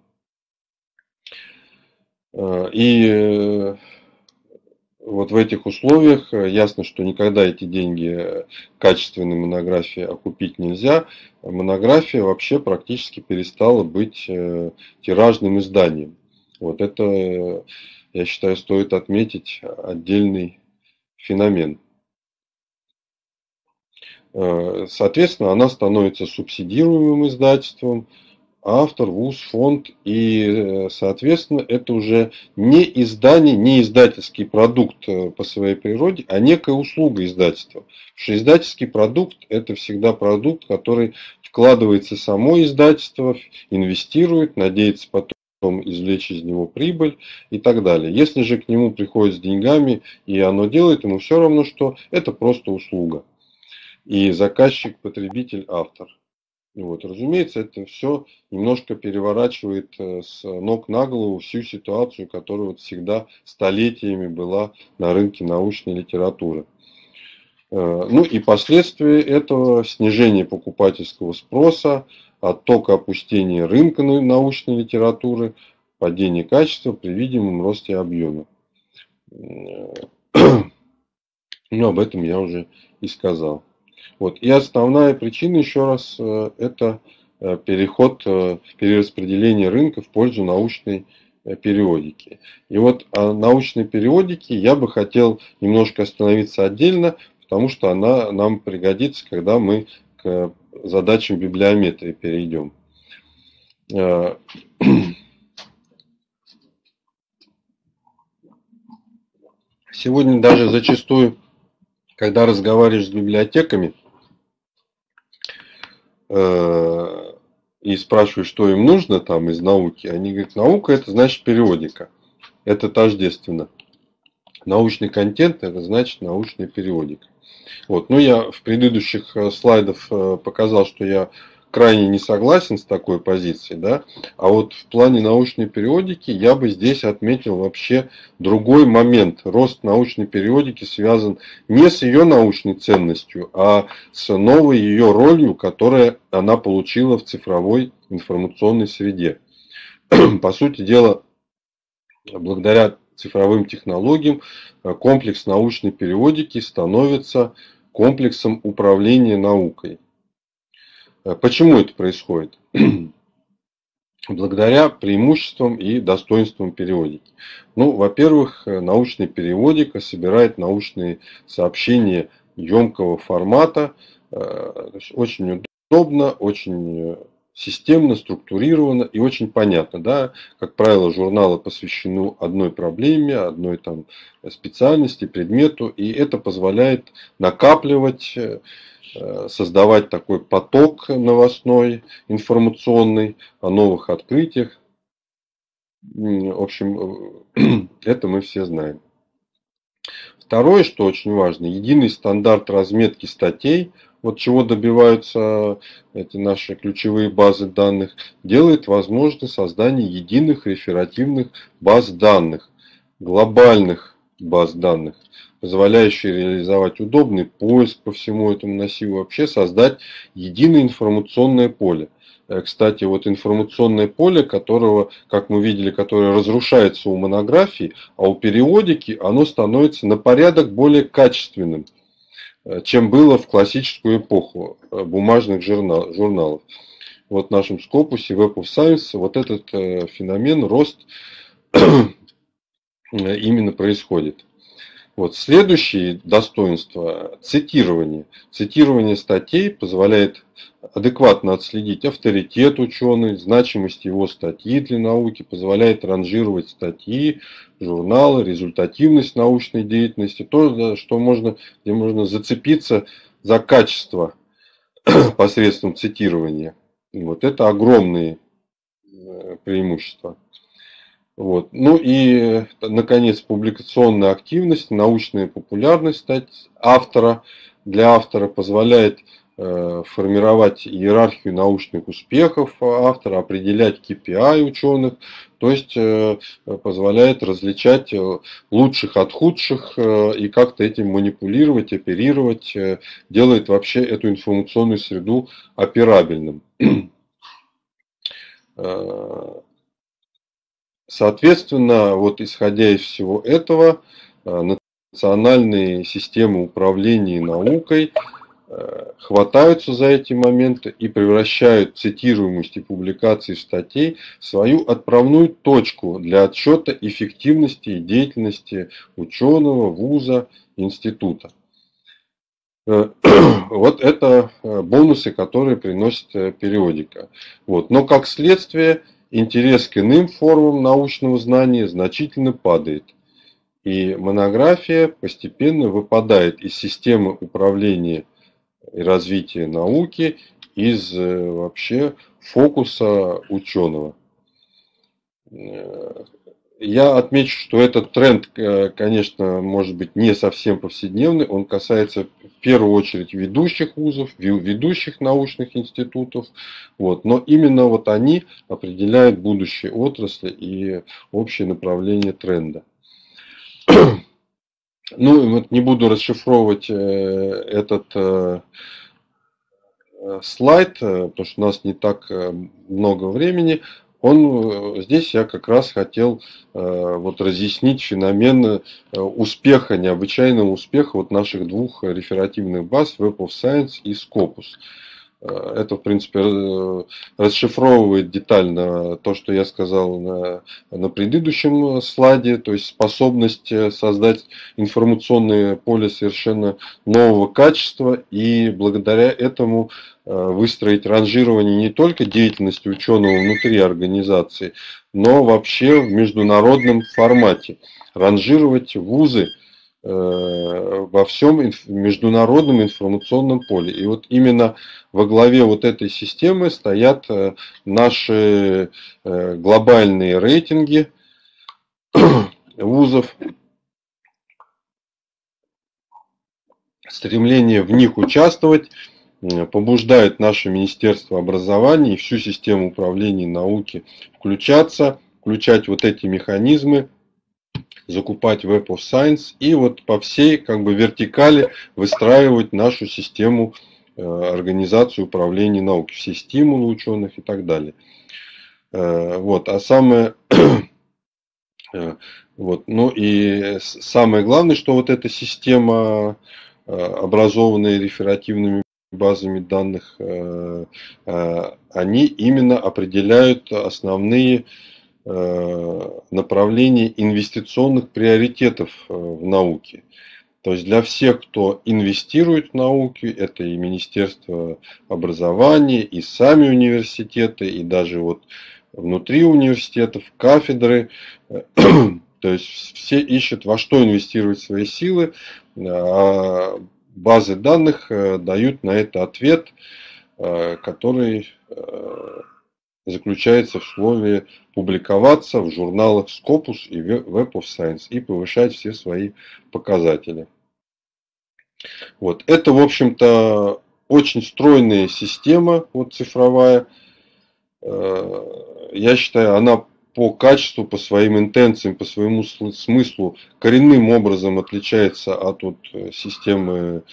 И вот в этих условиях ясно, что никогда эти деньги качественной монографии окупить нельзя. Монография вообще практически перестала быть тиражным изданием. Вот это, я считаю, стоит отметить отдельный феномен. Соответственно, она становится субсидируемым издательством. автор, вуз, фонд, и, соответственно, это уже не издание, не издательский продукт по своей природе, а некая услуга издательства. Потому что издательский продукт – это всегда продукт, который вкладывается в само издательство, инвестирует, надеется потом извлечь из него прибыль и так далее. Если же к нему приходит с деньгами, и оно делает, ему все равно, что это просто услуга. И заказчик, потребитель, автор. Вот, разумеется, это все немножко переворачивает с ног на голову всю ситуацию, которая вот всегда столетиями была на рынке научной литературы. Ну и последствия этого — снижение покупательского спроса, отток опустения рынка научной литературы, падение качества при видимом росте объема. Ну, об этом я уже и сказал. Вот. И основная причина, еще раз, это переход, перераспределение рынка в пользу научной периодики. И вот о научной периодике я бы хотел немножко остановиться отдельно, потому что она нам пригодится, когда мы к задачам библиометрии перейдем. Сегодня даже зачастую, когда разговариваешь с библиотеками э, и спрашиваешь, что им нужно там из науки, они говорят, наука — это значит периодика. Это тождественно. Научный контент — это значит научная периодика. Вот. Ну, я в предыдущих слайдах показал, что я крайне не согласен с такой позицией, да, а вот в плане научной периодики я бы здесь отметил вообще другой момент. Рост научной периодики связан не с ее научной ценностью, а с новой ее ролью, которую она получила в цифровой информационной среде. По сути дела, благодаря цифровым технологиям комплекс научной периодики становится комплексом управления наукой. Почему это происходит? Благодаря преимуществам и достоинствам периодики. Ну, во-первых, научная периодика собирает научные сообщения емкого формата. Очень удобно, очень системно, структурировано и очень понятно. Да? Как правило, журналы посвящены одной проблеме, одной там специальности, предмету. И это позволяет накапливать, создавать такой поток новостной, информационный о новых открытиях. В общем, это мы все знаем. Второе, что очень важно, единый стандарт разметки статей, вот чего добиваются эти наши ключевые базы данных, делает возможным создание единых реферативных баз данных, глобальных баз данных, позволяющие реализовать удобный поиск по всему этому массиву, вообще создать единое информационное поле. Кстати, вот информационное поле, которого, как мы видели, которое разрушается у монографии, а у периодики оно становится на порядок более качественным, чем было в классическую эпоху бумажных журналов. Вот в нашем Scopus, Web of Science, вот этот феномен, рост именно происходит. Вот. Следующее достоинство – цитирование. Цитирование статей позволяет адекватно отследить авторитет ученого, значимость его статьи для науки, позволяет ранжировать статьи, журналы, результативность научной деятельности, то, что можно, где можно зацепиться за качество посредством цитирования. И вот это огромные преимущества. Вот. Ну и, наконец, публикационная активность, научная популярность автора для автора позволяет э, формировать иерархию научных успехов автора, определять кей пи ай ученых, то есть э, позволяет различать лучших от худших э, и как-то этим манипулировать, оперировать, э, делает вообще эту информационную среду операбельным. Соответственно, вот исходя из всего этого, национальные системы управления наукой хватаются за эти моменты и превращают цитируемость и публикации статей в свою отправную точку для отсчета эффективности и деятельности ученого, вуза, института. Вот это бонусы, которые приносит периодика. Вот. Но как следствие интерес к иным формам научного знания значительно падает. И монография постепенно выпадает из системы управления и развития науки, из вообще фокуса ученого. Я отмечу, что этот тренд, конечно, может быть не совсем повседневный. Он касается в первую очередь ведущих вузов, ведущих научных институтов. Вот. Но именно вот они определяют будущее отрасли и общее направление тренда. Ну, вот не буду расшифровывать этот слайд, потому что у нас не так много времени. Он, здесь я как раз хотел вот разъяснить феномен успеха, необычайного успеха вот наших двух реферативных баз Web of Science и Scopus. Это, в принципе, расшифровывает детально то, что я сказал на, на предыдущем слайде, то есть способность создать информационное поле совершенно нового качества и благодаря этому выстроить ранжирование не только деятельности ученого внутри организации, но вообще в международном формате. Ранжировать вузы во всем международном информационном поле. И вот именно во главе вот этой системы стоят наши глобальные рейтинги вузов, стремление в них участвовать побуждает наше Министерство образования и всю систему управления науки включаться, включать вот эти механизмы, закупать Web of Science и вот по всей как бы вертикали выстраивать нашу систему э, организации управления наукой, все стимулы ученых и так далее. Э, вот, а самое, э, вот, ну и самое главное, что вот эта система, э, образованная реферативными базами данных, э, э, они именно определяют основные направление инвестиционных приоритетов в науке. То есть для всех, кто инвестирует в науку, это и Министерство образования, и сами университеты, и даже вот внутри университетов, кафедры, то есть все ищут, во что инвестировать свои силы, а базы данных дают на это ответ, который заключается в слове публиковаться в журналах Scopus и Web of Science и повышать все свои показатели. Вот. Это, в общем-то, очень стройная система вот, цифровая. Я считаю, она по качеству, по своим интенциям, по своему смыслу коренным образом отличается от вот, системы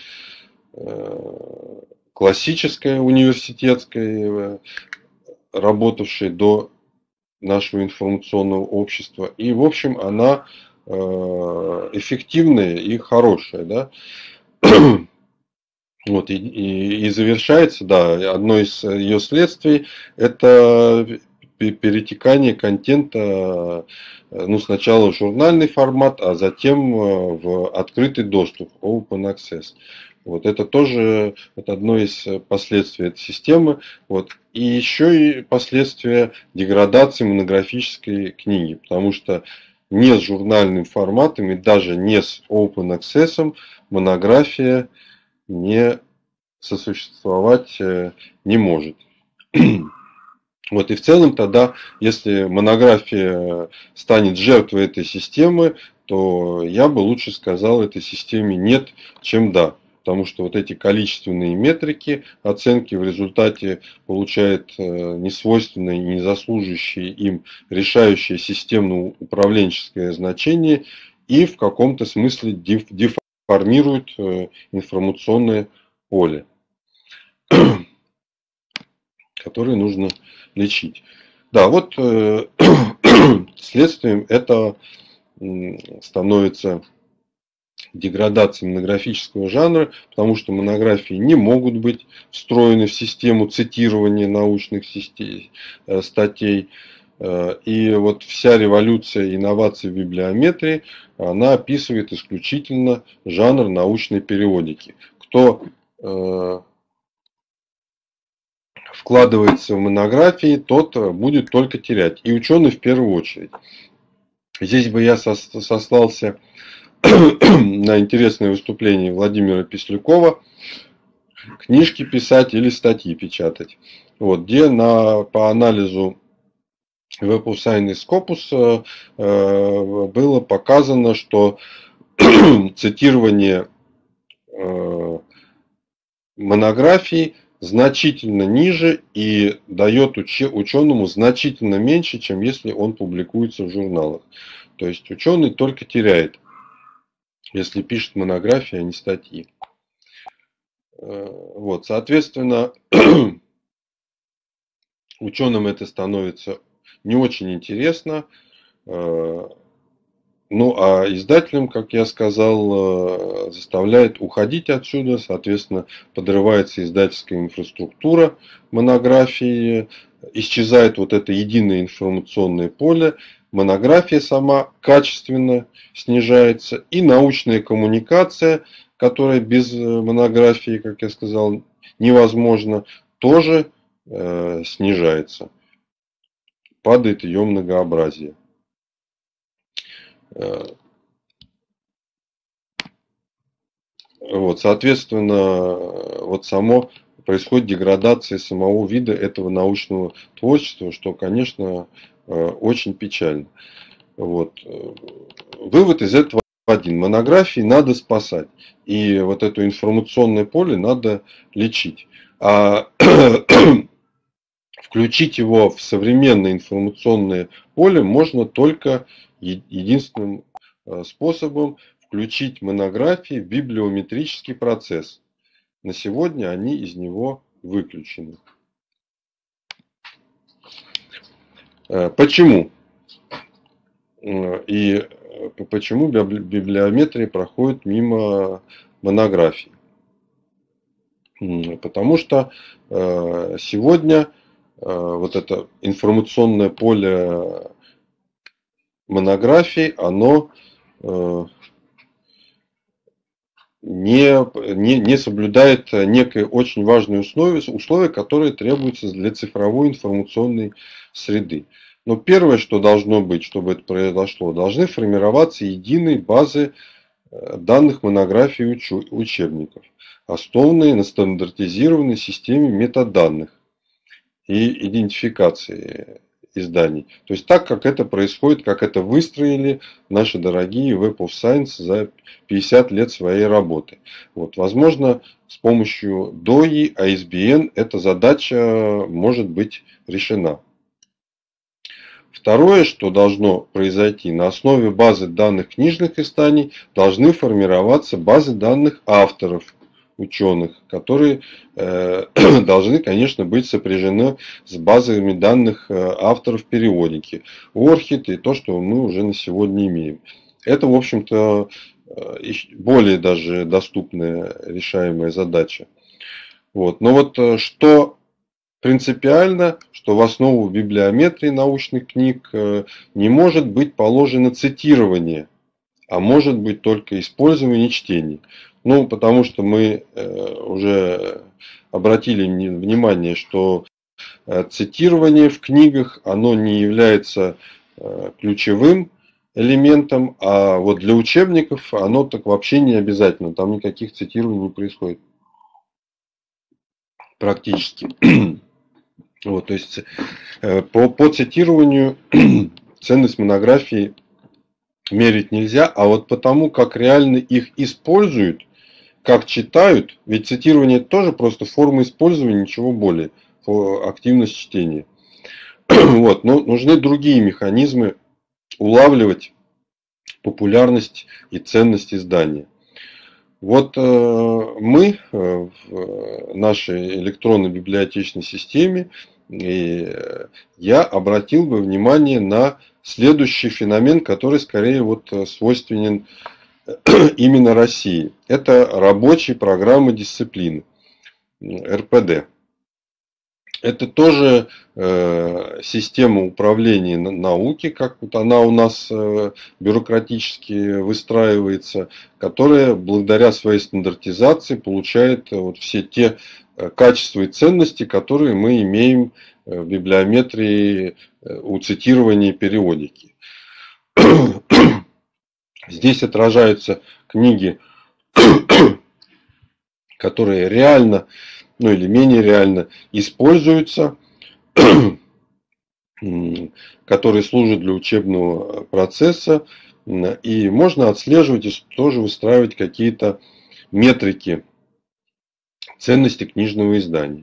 классической, университетской, работавшей до нашего информационного общества. И, в общем, она эффективная и хорошая. Да? Вот, и, и, и завершается, да, одно из ее следствий – это перетекание контента, ну, сначала в журнальный формат, а затем в открытый доступ, Open Access. Вот это тоже вот одно из последствий этой системы. Вот. И еще и последствия деградации монографической книги, потому что не с журнальным форматом и даже не с Open Access монография не сосуществовать не может. Вот, и в целом тогда, если монография станет жертвой этой системы, то я бы лучше сказал этой системе нет, чем да. Потому что вот эти количественные метрики оценки в результате получают несвойственное и не заслуживающее им решающее системно-управленческое значение и в каком-то смысле деформируют информационное поле, которое нужно лечить. Да, вот следствием это становится деградация монографического жанра, потому что монографии не могут быть встроены в систему цитирования научных статей. И вот вся революция инноваций в библиометрии, она описывает исключительно жанр научной периодики. кто э, вкладывается в монографии, тот будет только терять. И ученый в первую очередь. Здесь бы я сослался на интересное выступление Владимира Песлюкова, книжки писать или статьи печатать. Вот, где на, по анализу Web of Science Scopus э, было показано, что цитирование э, монографий значительно ниже и дает ученому значительно меньше, чем если он публикуется в журналах. То есть ученый только теряет, если пишет монографии, а не статьи. Вот, соответственно, ученым это становится не очень интересно. Ну, а издателям, как я сказал, заставляет уходить отсюда, соответственно, подрывается издательская инфраструктура монографии, исчезает вот это единое информационное поле, монография сама качественно снижается, и научная коммуникация, которая без монографии, как я сказал, невозможна, тоже э, снижается, падает ее многообразие. Вот, соответственно, вот само происходит деградация самого вида этого научного творчества, что, конечно, очень печально. Вот. Вывод из этого один. Монографии надо спасать. И вот это информационное поле надо лечить. А включить его в современное информационное поле можно только единственным способом включить монографии в библиометрический процесс. На сегодня они из него выключены. Почему? И почему библиометрия проходит мимо монографий? Потому что сегодня вот это информационное поле монографий, оно не, не, не соблюдает некое очень важное условие, условие, которое требуется для цифровой информационной среды. Но первое, что должно быть, чтобы это произошло, должны формироваться единые базы данных монографий и учебников, основанные на стандартизированной системе метаданных и идентификации изданий. То есть так, как это происходит, как это выстроили наши дорогие Web of Science за пятьдесят лет своей работы. Вот, возможно, с помощью ди ой, ай эс би эн эта задача может быть решена. Второе, что должно произойти, на основе базы данных книжных изданий должны формироваться базы данных авторов, ученых, которые э, должны, конечно, быть сопряжены с базами данных авторов периодики, Орхид и то, что мы уже на сегодня имеем. Это, в общем-то, более даже доступная решаемая задача. Вот. Но вот что принципиально, что в основу библиометрии научных книг не может быть положено цитирование, а может быть только использование и чтение. Ну, потому что мы уже обратили внимание, что цитирование в книгах, оно не является ключевым элементом, а вот для учебников оно так вообще не обязательно, там никаких цитирований не происходит практически. Вот, то есть по, по цитированию ценность монографии мерить нельзя, а вот потому, как реально их используют, как читают, ведь цитирование тоже просто форма использования, ничего более, активность чтения. Вот, но нужны другие механизмы улавливать популярность и ценность издания. Вот э, мы э, в нашей электронной библиотечной системе, и я обратил бы внимание на следующий феномен, который скорее вот свойственен именно России. Это рабочие программы дисциплины, эр пэ дэ. это тоже э, система управления науки, как вот она у нас э, бюрократически выстраивается, которая благодаря своей стандартизации получает вот все те качества и ценности, которые мы имеем в библиометрии у цитирования периодики. Здесь отражаются книги, которые реально, ну или менее реально используются, которые служат для учебного процесса, и можно отслеживать и тоже выстраивать какие-то метрики ценности книжного издания.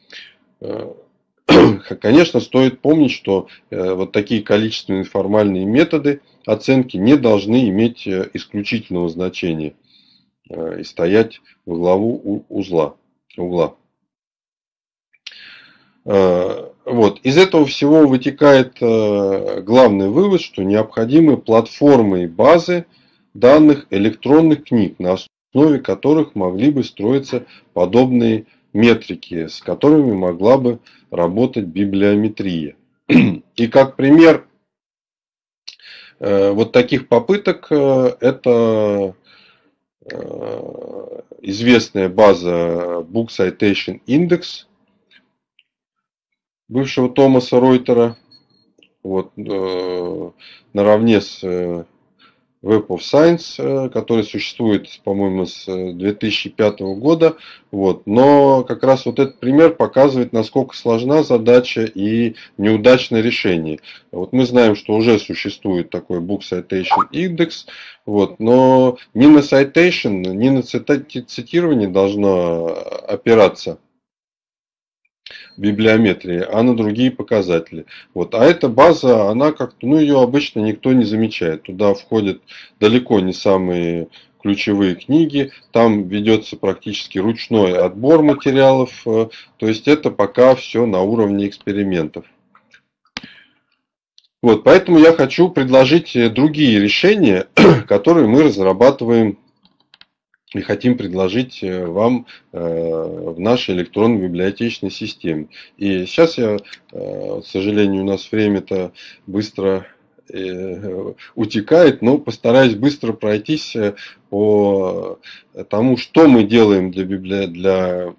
Конечно, стоит помнить, что вот такие количественные формальные методы оценки не должны иметь исключительного значения и стоять во главу узла, угла. Вот. Из этого всего вытекает главный вывод, что необходимы платформы и базы данных электронных книг, на основе которых могли бы строиться подобные метрики, с которыми могла бы работать библиометрия. И как пример вот таких попыток это известная база Book Citation Index бывшего Томаса Ройтера, вот, э, наравне с э, Web of Science, э, который существует, по-моему, с две тысячи пятого года. Вот. Но как раз вот этот пример показывает, насколько сложна задача и неудачное решение. Вот мы знаем, что уже существует такой Book Citation Index, вот, но ни на citation, ни на цитирование должно опираться библиометрии, а на другие показатели. Вот. А эта база, она как-то, ну, ее обычно никто не замечает. Туда входят далеко не самые ключевые книги, там ведется практически ручной отбор материалов, то есть это пока все на уровне экспериментов. Вот, поэтому я хочу предложить другие решения, которые мы разрабатываем и хотим предложить вам в нашей электронной библиотечной системе. И сейчас я, к сожалению, у нас время-то быстро утекает, но постараюсь быстро пройтись по тому, что мы делаем для, библи... для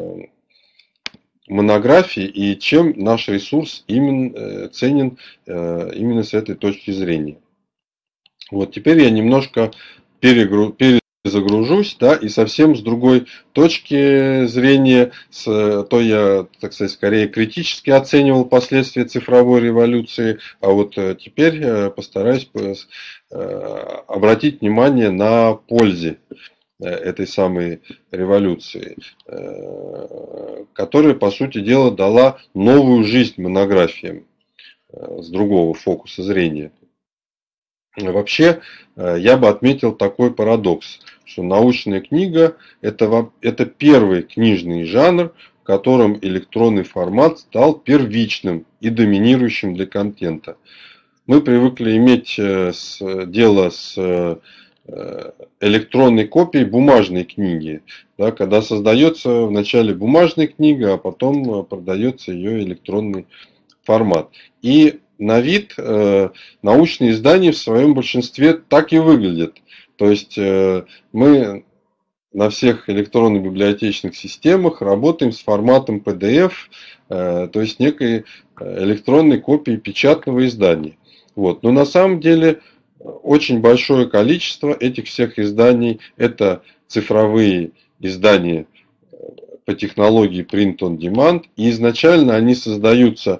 монографии и чем наш ресурс именно ценен именно с этой точки зрения. Вот теперь я немножко перегру... загружусь, да, и совсем с другой точки зрения, с, то я, так сказать, скорее критически оценивал последствия цифровой революции, а вот теперь постараюсь обратить внимание на пользу этой самой революции, которая, по сути дела, дала новую жизнь монографиям с другого фокуса зрения. Вообще, я бы отметил такой парадокс, что научная книга это, это первый книжный жанр, в котором электронный формат стал первичным и доминирующим для контента. Мы привыкли иметь дело с электронной копией бумажной книги, да, когда создается вначале бумажная книга, а потом продается ее электронный формат. И на вид э, научные издания в своем большинстве так и выглядят. То есть э, мы на всех электронных библиотечных системах работаем с форматом пи ди эф, э, то есть некой электронной копией печатного издания. Вот. Но на самом деле очень большое количество этих всех изданий это цифровые издания по технологии Print on Demand. И изначально они создаются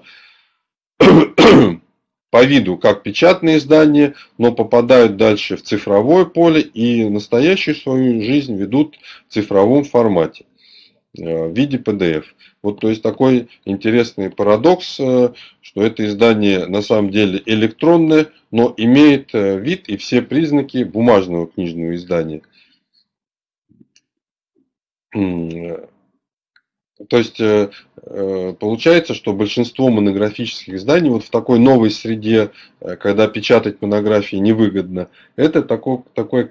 по виду как печатные издания, но попадают дальше в цифровое поле и настоящую свою жизнь ведут в цифровом формате в виде пи ди эф. Вот, то есть такой интересный парадокс, что это издание на самом деле электронное, но имеет вид и все признаки бумажного книжного издания. То есть получается, что большинство монографических изданий вот в такой новой среде, когда печатать монографии невыгодно, это такое, такое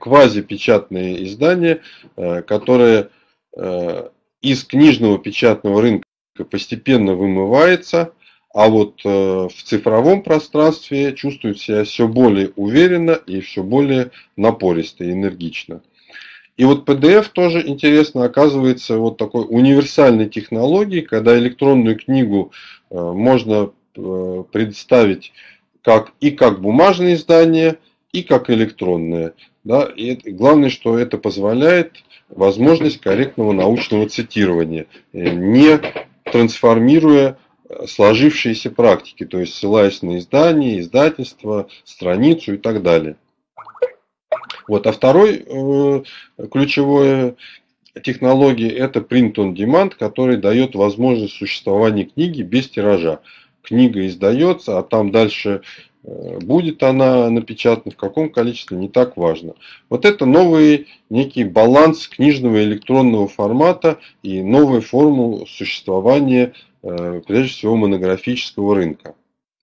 квазипечатное издание, которое из книжного печатного рынка постепенно вымывается, а вот в цифровом пространстве чувствует себя все более уверенно и все более напористо и энергично. И вот пи ди эф тоже интересно, оказывается вот такой универсальной технологией, когда электронную книгу можно представить как, и как бумажное издание, и как электронное. Да? И это, главное, что это позволяет возможность корректного научного цитирования, не трансформируя сложившиеся практики, то есть ссылаясь на издание, издательство, страницу и так далее. Вот. А второй э, ключевой технология – это Print on Demand, который дает возможность существования книги без тиража. Книга издается, а там дальше э, будет она напечатана в каком количестве, не так важно. Вот это новый некий баланс книжного и электронного формата и новая форма существования, э, прежде всего, монографического рынка.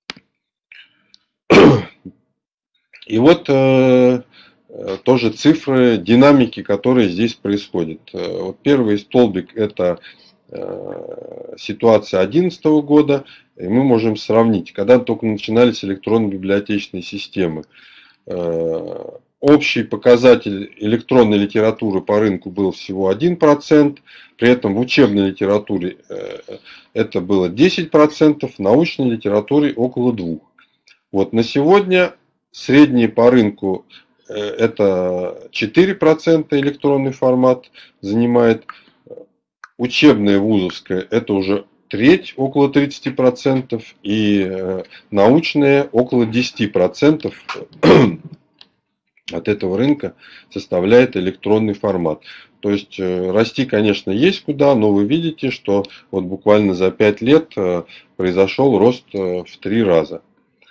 И вот э, тоже цифры динамики, которые здесь происходят. Вот первый столбик – это ситуация две тысячи одиннадцатого года, и мы можем сравнить, когда только начинались электронно-библиотечные системы. Общий показатель электронной литературы по рынку был всего один процент, при этом в учебной литературе это было десять процентов, в научной литературе около двух процентов. Вот на сегодня средний по рынку это четыре процента электронный формат занимает. Учебная вузовская это уже треть, около тридцать процентов, и научная около десять процентов от этого рынка составляет электронный формат. То есть расти, конечно, есть куда, но вы видите, что вот буквально за пять лет произошел рост в три раза.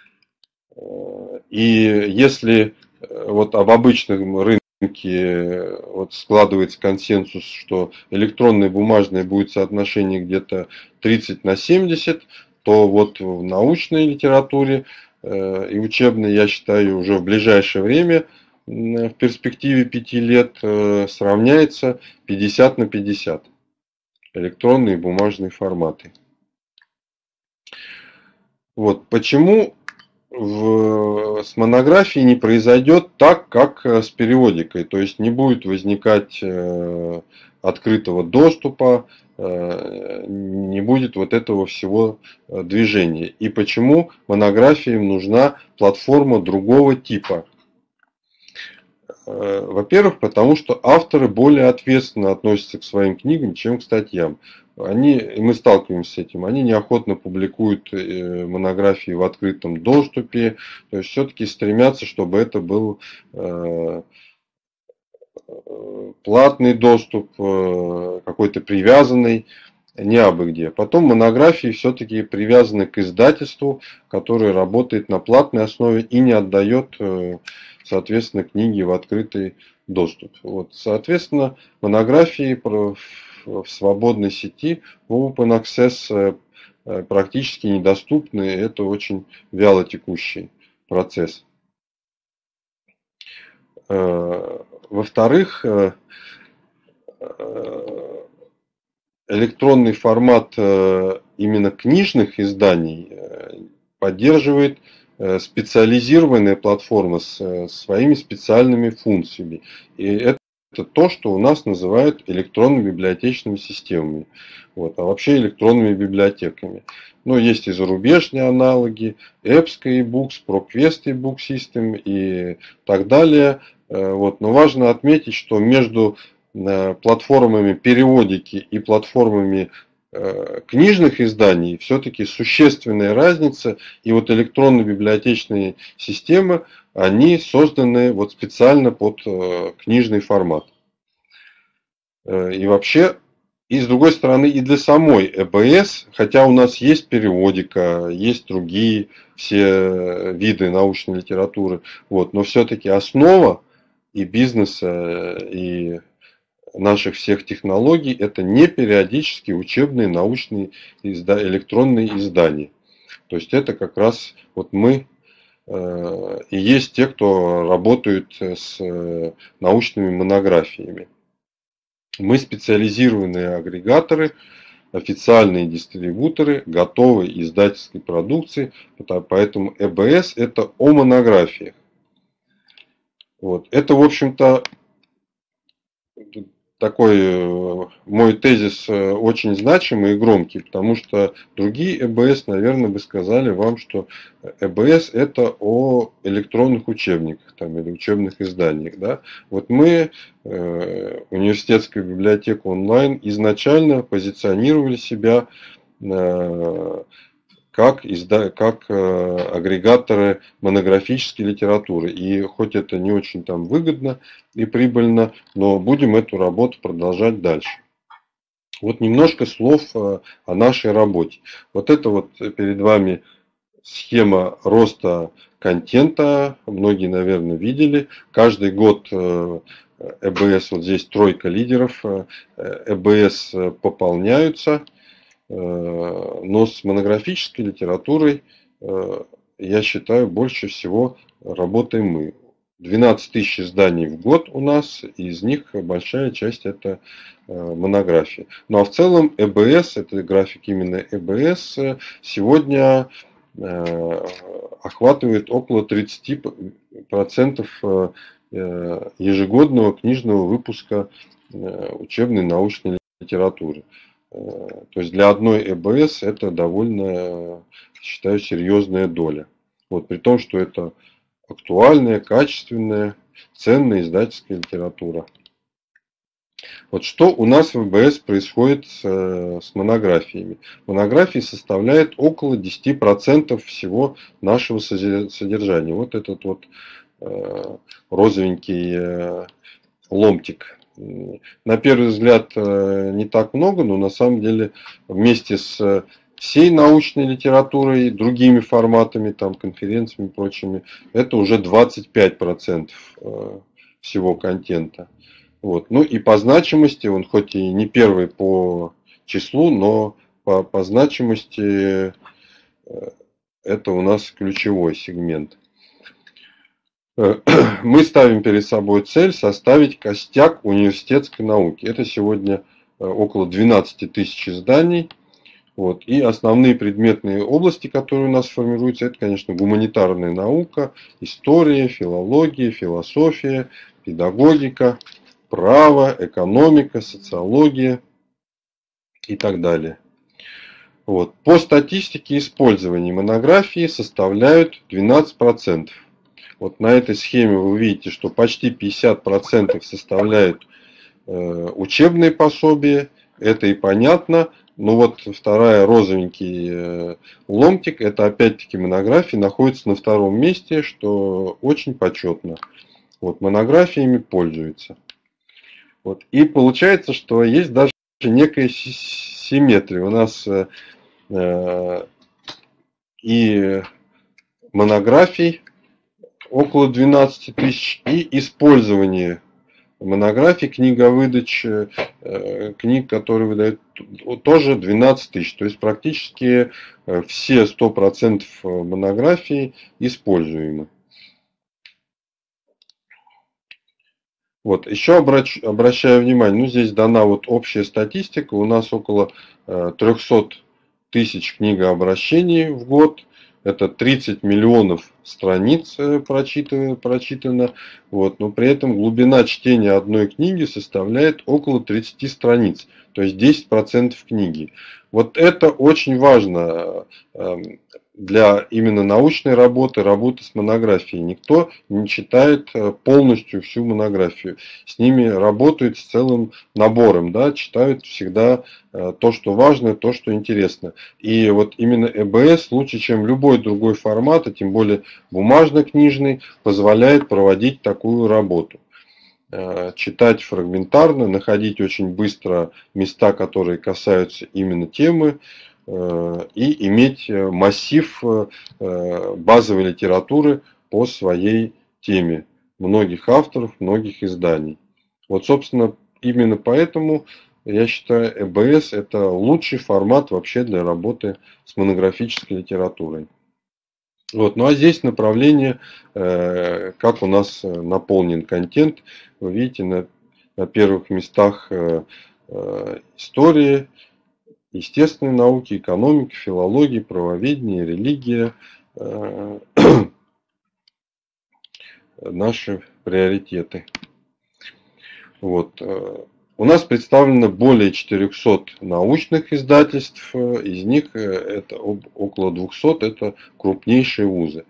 И если вот об обычном рынке вот складывается консенсус, что электронное и бумажное будет соотношение где-то тридцать на семьдесят, то вот в научной литературе и учебной, я считаю, уже в ближайшее время, в перспективе пяти лет, сравняется пятьдесят на пятьдесят. Электронные и бумажные форматы. Вот почему В, с монографией не произойдет так, как с периодикой. То есть не будет возникать э, открытого доступа, э, не будет вот этого всего движения. И почему монографиям нужна платформа другого типа? Э, во-первых, потому что авторы более ответственно относятся к своим книгам, чем к статьям. Они, и мы сталкиваемся с этим, они неохотно публикуют монографии в открытом доступе, то есть все-таки стремятся, чтобы это был э, платный доступ, э, какой-то привязанный, не абы где. Потом монографии все-таки привязаны к издательству, которое работает на платной основе и не отдает, э, соответственно, книги в открытый доступ. Вот, соответственно, монографии в свободной сети, в Open Access практически недоступны. Это очень вяло текущий процесс. Во-вторых, электронный формат именно книжных изданий поддерживает специализированная платформа с своими специальными функциями. И это Это то, что у нас называют электронными библиотечными системами, вот, а вообще электронными библиотеками. Ну, есть и зарубежные аналоги, EBSCO eBooks, ProQuest eBook System и так далее. Вот. Но важно отметить, что между платформами периодики и платформами книжных изданий все-таки существенная разница. И вот электронно-библиотечные системы, они созданы вот специально под книжный формат. И вообще, и с другой стороны, и для самой и би эс, хотя у нас есть периодика, есть другие все виды научной литературы, вот, но все-таки основа и бизнеса, и наших всех технологий – это не периодические учебные научные изда- электронные издания. То есть это как раз вот мы э, и есть те, кто работают с э, научными монографиями. Мы специализированные агрегаторы, официальные дистрибьюторы готовой издательской продукции, поэтому и бэ эс это о монографиях. Вот. Это, в общем-то, такой мой тезис очень значимый и громкий, потому что другие и бэ эс, наверное, бы сказали вам, что и бэ эс это о электронных учебниках там, или учебных изданиях. Да? Вот мы, э, университетская библиотека онлайн, изначально позиционировали себя э, как, изда... как э, агрегаторы монографической литературы. И хоть это не очень там выгодно и прибыльно, но будем эту работу продолжать дальше. Вот немножко слов э, о нашей работе. Вот это вот перед вами схема роста контента. Многие, наверное, видели. Каждый год э, и бэ эс, вот здесь тройка лидеров, э, и бэ эс пополняются. Но с монографической литературой, я считаю, больше всего работаем мы. двенадцать тысяч изданий в год у нас, и из них большая часть это монографии. Ну а в целом и бэ эс, это график именно и бэ эс, сегодня охватывает около тридцати процентов ежегодного книжного выпуска учебной научной литературы. То есть для одной и бэ эс это довольно, считаю, серьезная доля. Вот, при том, что это актуальная, качественная, ценная издательская литература. Вот что у нас в и бэ эс происходит с, с монографиями. Монографии составляют около десяти процентов всего нашего содержания. Вот этот вот э, розовенький э, ломтик. На первый взгляд не так много, но на самом деле вместе с всей научной литературой, другими форматами, там, конференциями и прочими, это уже двадцать пять процентов всего контента. Вот. Ну и по значимости, он хоть и не первый по числу, но по, по значимости это у нас ключевой сегмент. Мы ставим перед собой цель составить костяк университетской науки. Это сегодня около двенадцати тысяч изданий. Вот. И основные предметные области, которые у нас формируются, это, конечно, гуманитарная наука, история, филология, философия, педагогика, право, экономика, социология и так далее. Вот. По статистике использования монографии составляют двенадцать процентов. Вот на этой схеме вы увидите, что почти пятьдесят процентов составляют э, учебные пособия. Это и понятно. Но вот вторая розовенький э, ломтик, это опять-таки монографии, находится на втором месте, что очень почетно. Вот, монографиями пользуются. Вот. И получается, что есть даже некая симметрия. У нас э, э, и монографий около двенадцати тысяч, и использование монографий, книговыдач, э, книг, которые выдают, тоже двенадцать тысяч. То есть практически все сто процентов монографий используемы. Вот, еще обрач, обращаю внимание, ну здесь дана вот общая статистика, у нас около э, трёхсот тысяч книгообращений в год. Это тридцать миллионов страниц прочитано, прочитано вот, но при этом глубина чтения одной книги составляет около тридцати страниц, то есть десять процентов книги. Вот это очень важно для именно научной работы, работы с монографией. Никто не читает полностью всю монографию. С ними работают с целым набором, да, читают всегда то, что важно, то, что интересно. И вот именно и бэ эс лучше, чем любой другой формат, а тем более бумажно-книжный, позволяет проводить такую работу. Читать фрагментарно, находить очень быстро места, которые касаются именно темы, и иметь массив базовой литературы по своей теме. Многих авторов, многих изданий. Вот, собственно, именно поэтому я считаю, и бэ эс это лучший формат вообще для работы с монографической литературой. Вот. Ну а здесь направление, как у нас наполнен контент. Вы видите, на, на первых местах истории, естественные науки, экономика, филология, правоведение, религия наши приоритеты. Вот. У нас представлено более четырехсот научных издательств, из них это около двухсот это крупнейшие вузы,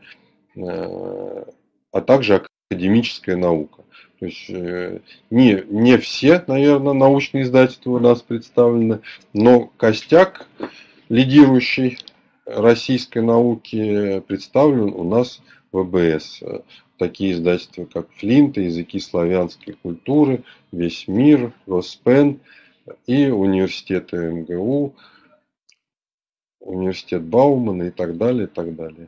а также академическая наука. То есть не, не все, наверное, научные издательства у нас представлены, но костяк лидирующей российской науки представлен у нас в вэ бэ эс. Такие издательства, как Флинта, Языки славянской культуры, Весь мир, Роспен и университеты эм гэ у, университет Баумана и так далее, и так далее.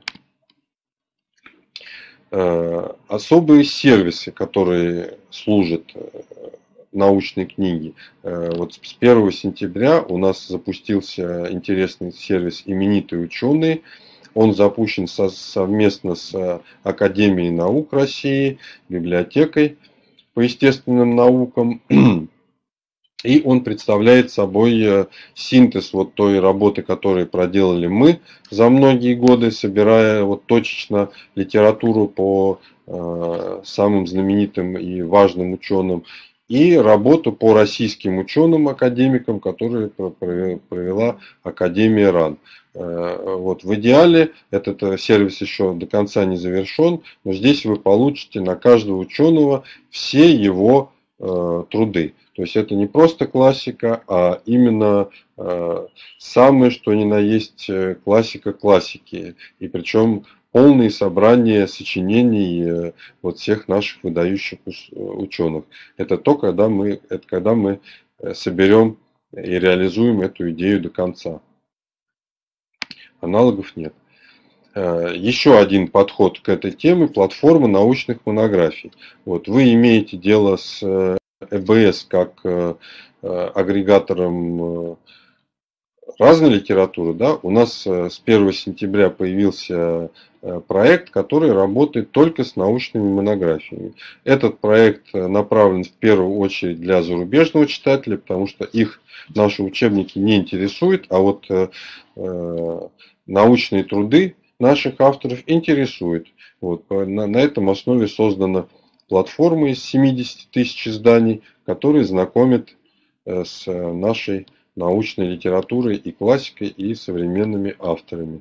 Особые сервисы, которые служат научной книге. Вот с первого сентября у нас запустился интересный сервис «Именитые ученые». Он запущен со, совместно с Академией наук России, библиотекой по естественным наукам. И он представляет собой синтез вот той работы, которую проделали мы за многие годы, собирая вот точечно литературу по э, самым знаменитым и важным ученым, и работу по российским ученым-академикам, которые провела Академия РАН. Вот, в идеале этот сервис еще до конца не завершен, но здесь вы получите на каждого ученого все его э, труды. То есть это не просто классика, а именно э, самое что ни на есть классика классики. И причем полные собрания сочинений э, вот всех наших выдающих ученых. Это то, когда мы, это когда мы соберем и реализуем эту идею до конца. Аналогов нет. Еще один подход к этой теме – платформа научных монографий. Вот, вы имеете дело с э бэ эс как агрегатором разной литературы. Да? У нас с первого сентября появился проект, который работает только с научными монографиями. Этот проект направлен в первую очередь для зарубежного читателя, потому что их наши учебники не интересуют, а вот э, научные труды наших авторов интересуют. Вот, на, на этом основе создана платформа из семидесяти тысяч изданий, которые знакомят с нашей научной литературой и классикой, и современными авторами.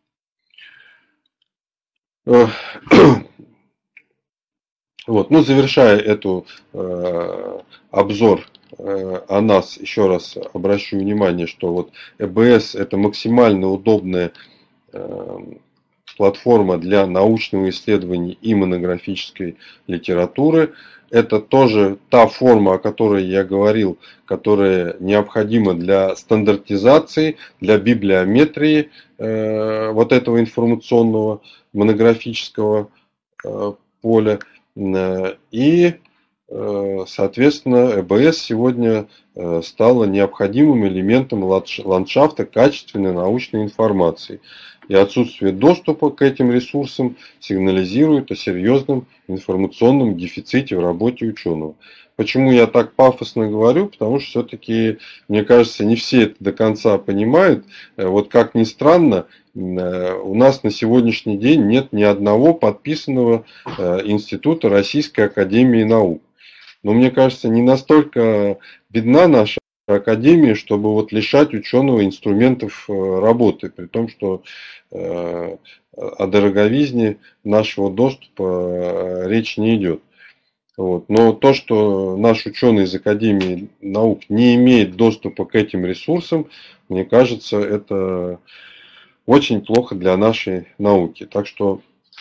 Вот, ну, завершая эту э, обзор э, о нас, еще раз обращу внимание, что вот э бэ эс это максимально удобная э, платформа для научного исследования и монографической литературы. Это тоже та форма, о которой я говорил, которая необходима для стандартизации, для библиометрии э, вот этого информационного монографического э, поля. И, э, соответственно, э бэ эс сегодня э, стала необходимым элементом ландшафта качественной научной информации. И отсутствие доступа к этим ресурсам сигнализирует о серьезном информационном дефиците в работе ученого. Почему я так пафосно говорю? Потому что все-таки, мне кажется, не все это до конца понимают. Вот как ни странно, у нас на сегодняшний день нет ни одного подписанного института Российской академии наук. Но мне кажется, не настолько бедна наша академии, чтобы вот лишать ученого инструментов работы, при том, что э, о дороговизне нашего доступа речь не идет. Вот. Но то, что наш ученый из Академии наук не имеет доступа к этим ресурсам, мне кажется, это очень плохо для нашей науки. Так что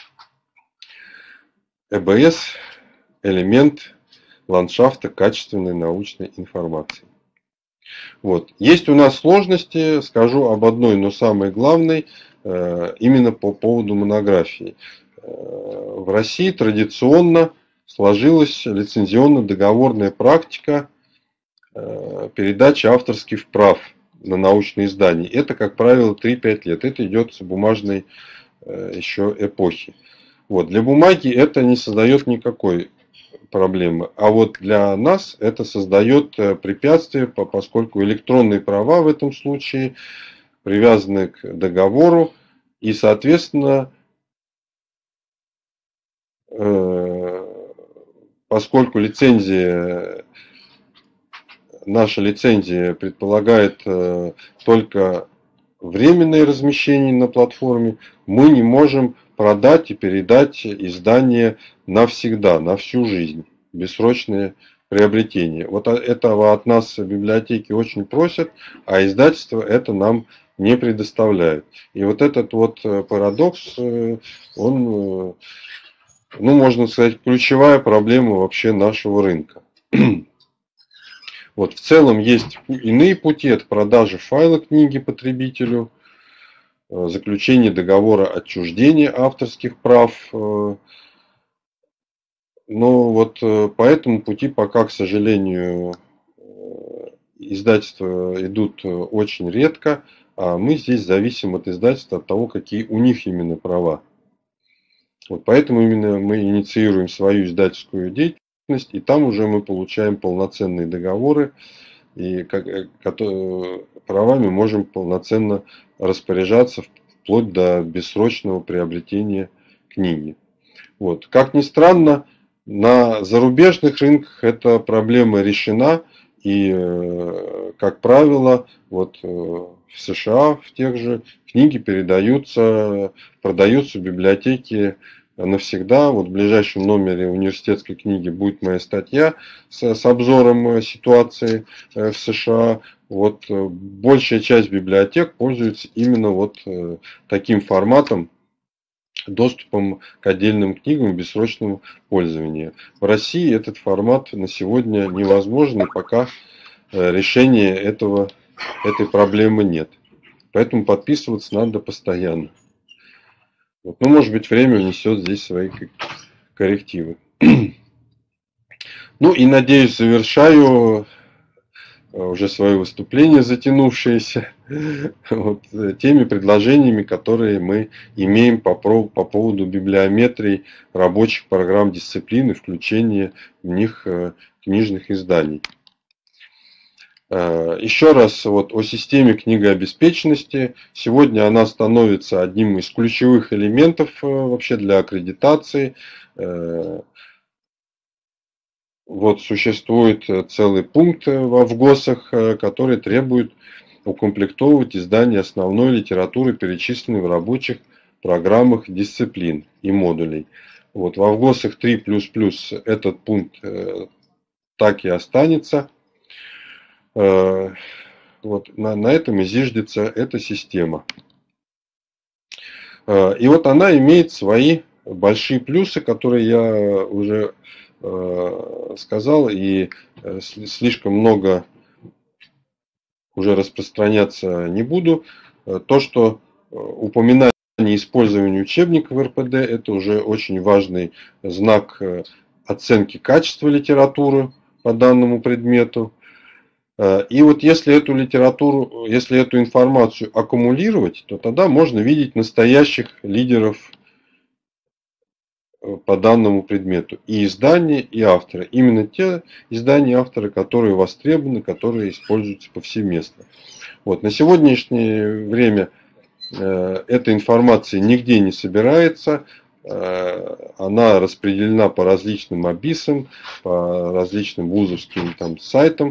э бэ эс – элемент ландшафта качественной научной информации. Вот. Есть у нас сложности, скажу об одной, но самой главной, именно по поводу монографии. В России традиционно сложилась лицензионно-договорная практика передачи авторских прав на научные издания. Это, как правило, три-пять лет. Это идет с бумажной еще эпохи. Вот. Для бумаги это не создает никакой проблемы. А вот для нас это создает препятствие, поскольку электронные права в этом случае привязаны к договору, и, соответственно, поскольку лицензия, наша лицензия предполагает только временное размещение на платформе, мы не можем продать и передать издание навсегда, на всю жизнь, бессрочное приобретение. Вот этого от нас библиотеки очень просят, а издательство это нам не предоставляет. И вот этот вот парадокс, он, ну, можно сказать, ключевая проблема вообще нашего рынка. Вот, в целом есть иные пути, это продажа файла книги потребителю, заключение договора отчуждения авторских прав. Но вот по этому пути пока, к сожалению, издательства идут очень редко, а мы здесь зависим от издательства, от того, какие у них именно права. Вот поэтому именно мы инициируем свою издательскую деятельность, и там уже мы получаем полноценные договоры, и как, правами можем полноценно распоряжаться вплоть до бессрочного приобретения книги. Вот. Как ни странно, на зарубежных рынках эта проблема решена, и, как правило, вот в США в тех же книги передаются, продаются в библиотеке навсегда. Вот в ближайшем номере университетской книги будет моя статья с, с обзором ситуации в США. Вот большая часть библиотек пользуется именно вот таким форматом, доступом к отдельным книгам в бессрочном пользовании. В России этот формат на сегодня невозможен, и пока решения этого, этой проблемы нет. Поэтому подписываться надо постоянно. Вот. Ну, может быть, время внесет здесь свои коррективы. Ну и, надеюсь, завершаю уже свое выступление, затянувшееся, вот, теми предложениями, которые мы имеем по, по поводу библиометрии рабочих программ дисциплины, включения в них книжных изданий. Еще раз вот о системе книгообеспеченности. Сегодня она становится одним из ключевых элементов вообще для аккредитации. Вот существует целый пункт в ГОСах, который требует укомплектовывать издание основной литературы, перечисленной в рабочих программах дисциплин и модулей. Вот, в ГОСах три плюс плюс этот пункт так и останется. Вот, на, на этом и зиждется эта система. И вот она имеет свои большие плюсы, которые я уже сказал, и слишком много уже распространяться не буду. То, что упоминание использования учебников эр пэ дэ, это уже очень важный знак оценки качества литературы по данному предмету. И вот если эту литературу, если эту информацию аккумулировать, то тогда можно видеть настоящих лидеров по данному предмету. И издания, и авторы. Именно те издания и авторы, которые востребованы, которые используются повсеместно. Вот. На сегодняшнее время э, эта информация нигде не собирается. Э, она распределена по различным абисам, по различным вузовским там, сайтам,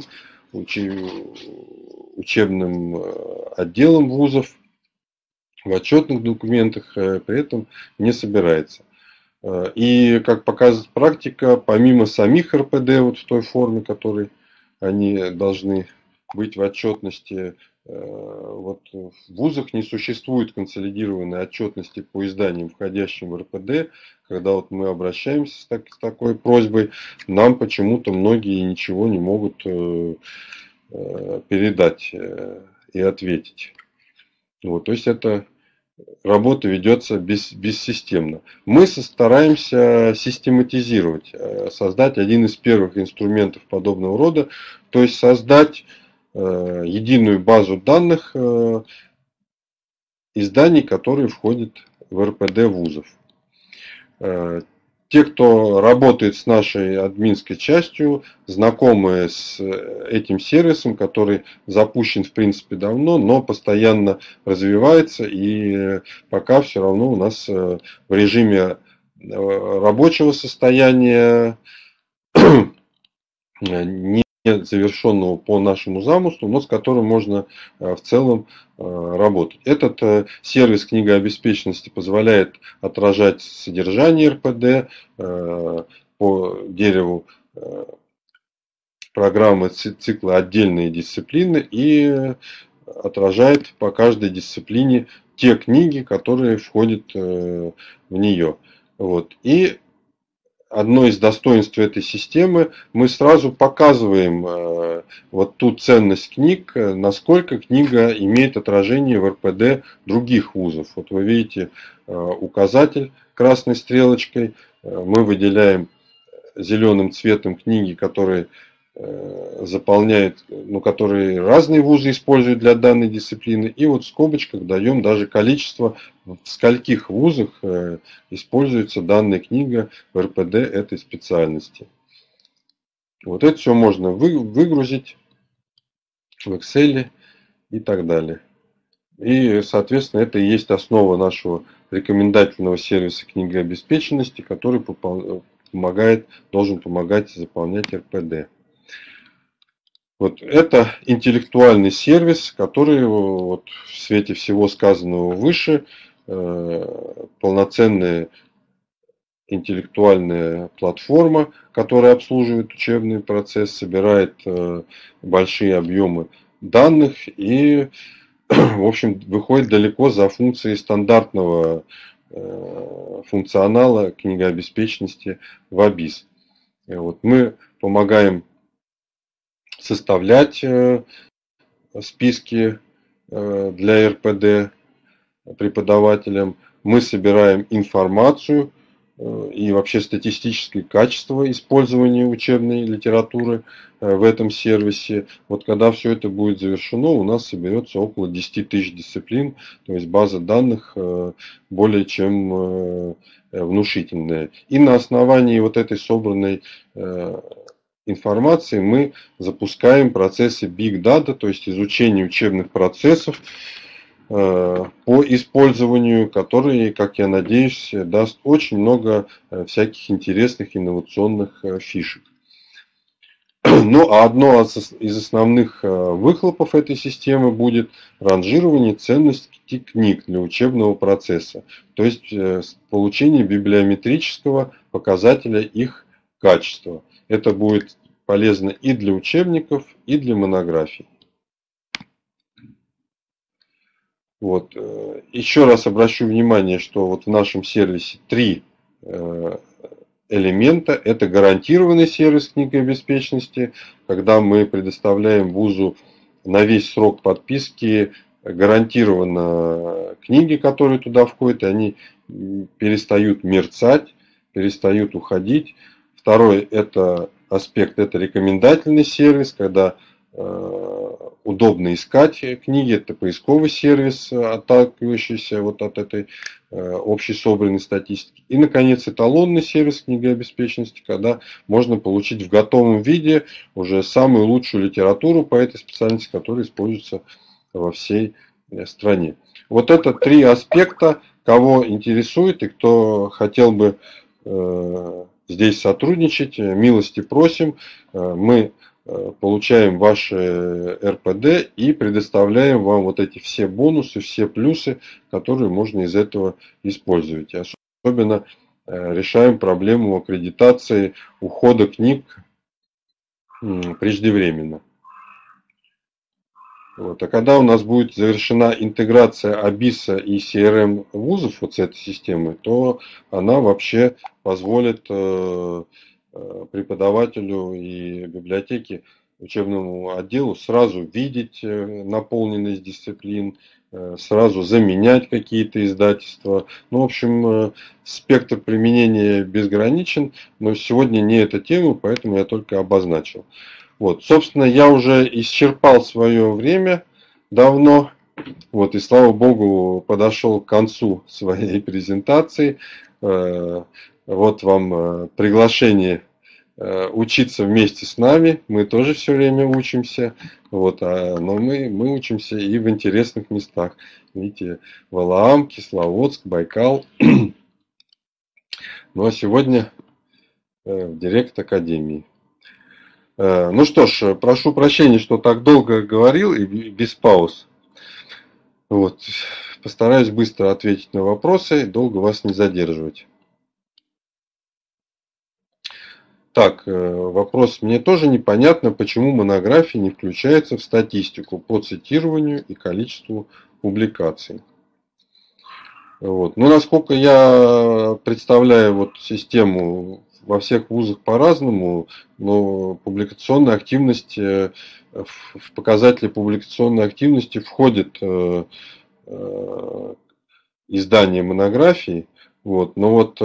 учебным отделам вузов, в отчетных документах, при этом не собирается. И, как показывает практика, помимо самих эр пэ дэ, вот в той форме, в которой они должны быть в отчетности, вот в вузах не существует консолидированной отчетности по изданиям, входящим в эр пэ дэ. Когда вот мы обращаемся с, так, с такой просьбой, нам почему-то многие ничего не могут э, э, передать э, и ответить. Вот, то есть эта работа ведется без, бессистемно. Мы стараемся систематизировать, э, создать один из первых инструментов подобного рода, то есть создать э, единую базу данных э, изданий, которые входят в эр пэ дэ вузов. те, кто работает с нашей админской частью, знакомы с этим сервисом, который запущен в принципе давно, но постоянно развивается, и пока все равно у нас в режиме рабочего состояния, не завершенного по нашему замыслу, но с которым можно в целом работать. Этот сервис книгообеспеченности позволяет отражать содержание эр пэ дэ по дереву программы цикла отдельные дисциплины и отражает по каждой дисциплине те книги, которые входят в нее. Вот. И одно из достоинств этой системы, мы сразу показываем э, вот ту ценность книг, насколько книга имеет отражение в эр пэ дэ других вузов. Вот вы видите э, указатель красной стрелочкой, э, мы выделяем зеленым цветом книги, которые э, заполняют, ну, которые разные вузы используют для данной дисциплины, и вот в скобочках даем даже количество, в скольких вузах э, используется данная книга в эр пэ дэ этой специальности. Вот это все можно вы, выгрузить в Excel и так далее. И, соответственно, это и есть основа нашего рекомендательного сервиса книгообеспеченности, который помогает, должен помогать заполнять эр пэ дэ. Вот это интеллектуальный сервис, который вот в свете всего сказанного выше, э, полноценная интеллектуальная платформа, которая обслуживает учебный процесс, собирает э, большие объемы данных и, в общем, выходит далеко за функции стандартного э, функционала книгообеспеченности в АБИС. Вот мы помогаем составлять э, списки э, для эр пэ дэ преподавателям, мы собираем информацию э, и вообще статистическое качество использования учебной литературы э, в этом сервисе. Вот когда все это будет завершено, у нас соберется около десяти тысяч дисциплин, то есть база данных э, более чем э, внушительная. И на основании вот этой собранной э, информации мы запускаем процессы Big Data, то есть изучение учебных процессов э, по использованию, которые, как я надеюсь, даст очень много э, всяких интересных инновационных э, фишек. Ну а одно из основных э, выхлопов этой системы будет ранжирование ценностей книг для учебного процесса, то есть э, получение библиометрического показателя их качества. Это будет полезно и для учебников, и для монографий. Вот. Еще раз обращу внимание, что вот в нашем сервисе три элемента. Это гарантированный сервис книгообеспеченности, когда мы предоставляем вузу на весь срок подписки гарантированно книги, которые туда входят, и они перестают мерцать, перестают уходить. Второй это аспект, это рекомендательный сервис, когда э, удобно искать книги, это поисковый сервис, отталкивающийся вот от этой э, общей собранной статистики. И, наконец, эталонный сервис книгообеспеченности, когда можно получить в готовом виде уже самую лучшую литературу по этой специальности, которая используется во всей стране. Вот это три аспекта, кого интересует и кто хотел бы э, здесь сотрудничать, милости просим. Мы получаем ваши эр пэ дэ и предоставляем вам вот эти все бонусы, все плюсы, которые можно из этого использовать. Особенно решаем проблему аккредитации ухода книг преждевременно. Вот. А когда у нас будет завершена интеграция АБИСа и си эр эм вузов вот с этой системой, то она вообще позволит э, преподавателю и библиотеке, учебному отделу сразу видеть наполненность дисциплин, э, сразу заменять какие-то издательства. Ну, в общем, э, спектр применения безграничен, но сегодня не эта тема, поэтому я только обозначил. Вот, собственно, я уже исчерпал свое время давно. Вот, и слава богу, подошел к концу своей презентации. Вот вам приглашение учиться вместе с нами. Мы тоже все время учимся. Вот, но мы, мы учимся и в интересных местах. Видите, Валаам, Кисловодск, Байкал. Ну а сегодня в Директ Академии. Ну что ж, прошу прощения, что так долго говорил и без пауз. Вот. Постараюсь быстро ответить на вопросы, долго вас не задерживать. Так, вопрос. Мне тоже непонятно, почему монография не включается в статистику по цитированию и количеству публикаций. Вот. Ну, насколько я представляю вот систему, во всех вузах по-разному, но публикационная активность, в показатели публикационной активности входит издание монографий. Вот. Но вот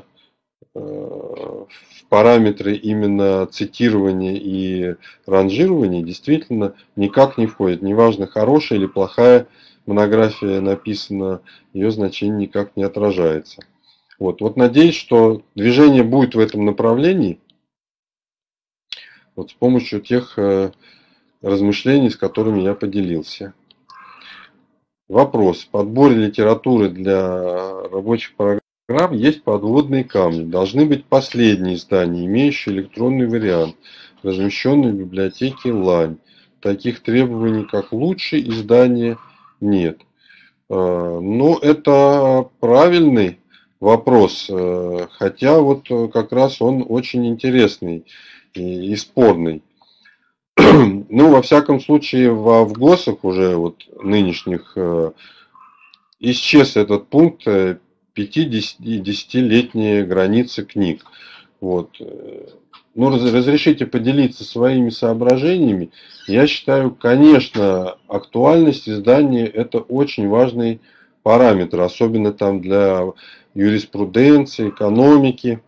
в параметры именно цитирования и ранжирования действительно никак не входит. Неважно, хорошая или плохая монография написана, ее значение никак не отражается. Вот, вот надеюсь, что движение будет в этом направлении, вот с помощью тех э, размышлений, с которыми я поделился. Вопрос. В подборе литературы для рабочих программ есть подводные камни. Должны быть последние издания, имеющие электронный вариант, размещенные в библиотеке Лань. Таких требований, как лучшие издания, нет. Но это правильный вопрос, хотя вот как раз он очень интересный и спорный. Ну, во всяком случае, в, в ГОСах уже вот нынешних исчез этот пункт пяти-десятилетней границы книг. Вот. Ну, разрешите поделиться своими соображениями. Я считаю, конечно, актуальность издания – это очень важный параметр, особенно там для юриспруденции, экономики.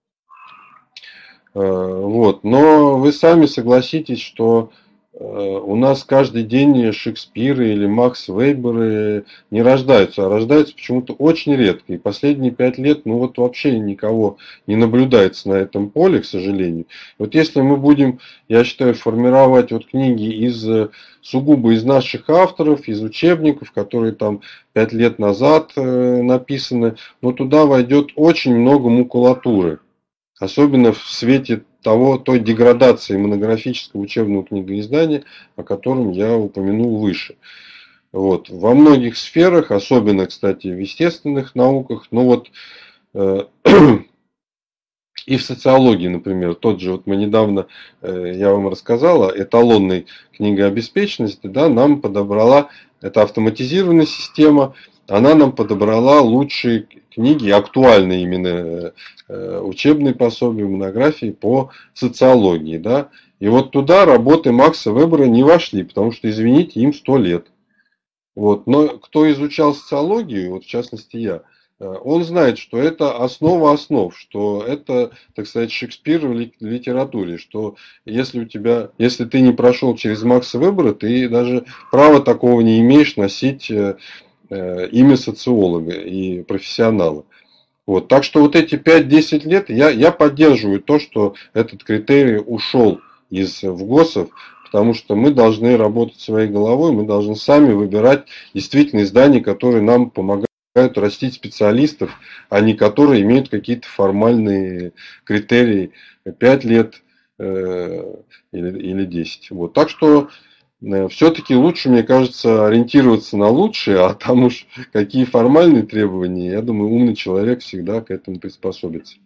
Вот. Но вы сами согласитесь, что у нас каждый день Шекспиры или Макс Веберы не рождаются, а рождаются почему-то очень редко. И последние пять лет, ну вот вообще никого не наблюдается на этом поле, к сожалению. Вот если мы будем, я считаю, формировать вот книги из сугубо из наших авторов, из учебников, которые там пять лет назад написаны, но туда войдет очень много макулатуры. Особенно в свете того, той деградации монографического учебного книгоиздания, о котором я упомянул выше. Вот. Во многих сферах, особенно, кстати, в естественных науках, ну вот э, и в социологии, например, тот же, вот мы недавно, э, я вам рассказал о эталонной книгообеспеченности, да, нам подобрала, это автоматизированная система, она нам подобрала лучшие книги, актуальные именно э, учебные пособия, монографии по социологии. Да? И вот туда работы Макса Вебера не вошли, потому что, извините, им сто лет. Вот. Но кто изучал социологию, вот в частности я, э, он знает, что это основа основ, что это, так сказать, Шекспир в литературе, что если у тебя, если ты не прошел через Макса Вебера, ты даже права такого не имеешь носить э, имя социолога и профессионала. Вот. Так что вот эти пять-десять лет я, я поддерживаю то, что этот критерий ушел из ВГОСов, потому что мы должны работать своей головой, мы должны сами выбирать действительно издания, которые нам помогают растить специалистов, а не которые имеют какие-то формальные критерии пять лет э, или, или десять. Вот. Так что все-таки лучше, мне кажется, ориентироваться на лучшее, а там уж какие формальные требования, я думаю, умный человек всегда к этому приспособится.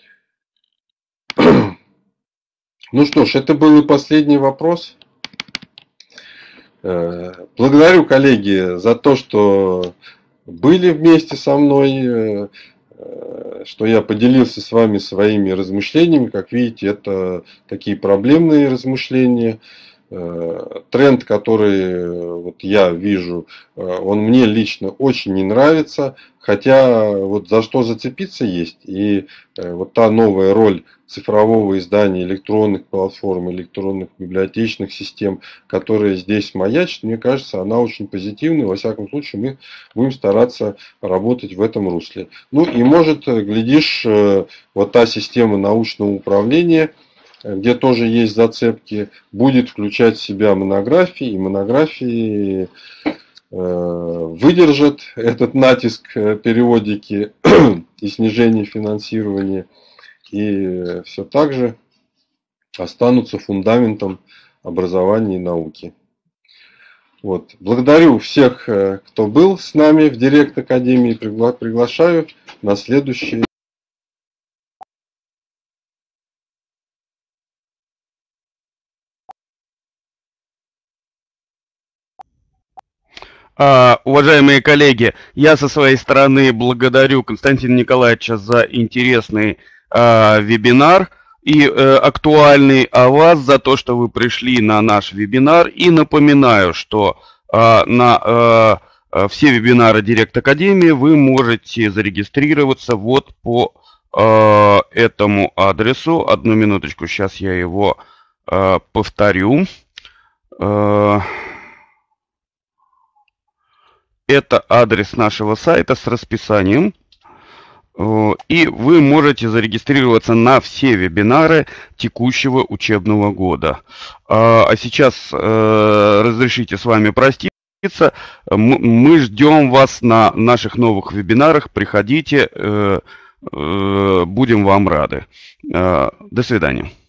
Ну что ж, это был и последний вопрос. Благодарю, коллеги, за то, что были вместе со мной, что я поделился с вами своими размышлениями. Как видите, это такие проблемные размышления. Тренд, который вот я вижу, он мне лично очень не нравится, хотя вот за что зацепиться есть. И вот та новая роль цифрового издания электронных платформ, электронных библиотечных систем, которая здесь маячит, мне кажется, она очень позитивная. Во всяком случае, мы будем стараться работать в этом русле. Ну и может, глядишь, вот та система научного управления, где тоже есть зацепки, будет включать в себя монографии, и монографии э, выдержат этот натиск периодики и снижение финансирования, и все так же останутся фундаментом образования и науки. Вот. Благодарю всех, кто был с нами в Директ Академии, пригла- приглашаю на следующие. А, уважаемые коллеги, я со своей стороны благодарю Константина Николаевича за интересный а, вебинар и э, актуальный, а вас за то, что вы пришли на наш вебинар. И напоминаю, что а, на а, все вебинары Директ Академии вы можете зарегистрироваться вот по а, этому адресу. Одну минуточку, сейчас я его а, повторю. А, Это адрес нашего сайта с расписанием. И вы можете зарегистрироваться на все вебинары текущего учебного года. А сейчас разрешите с вами проститься. Мы ждем вас на наших новых вебинарах. Приходите, будем вам рады. До свидания.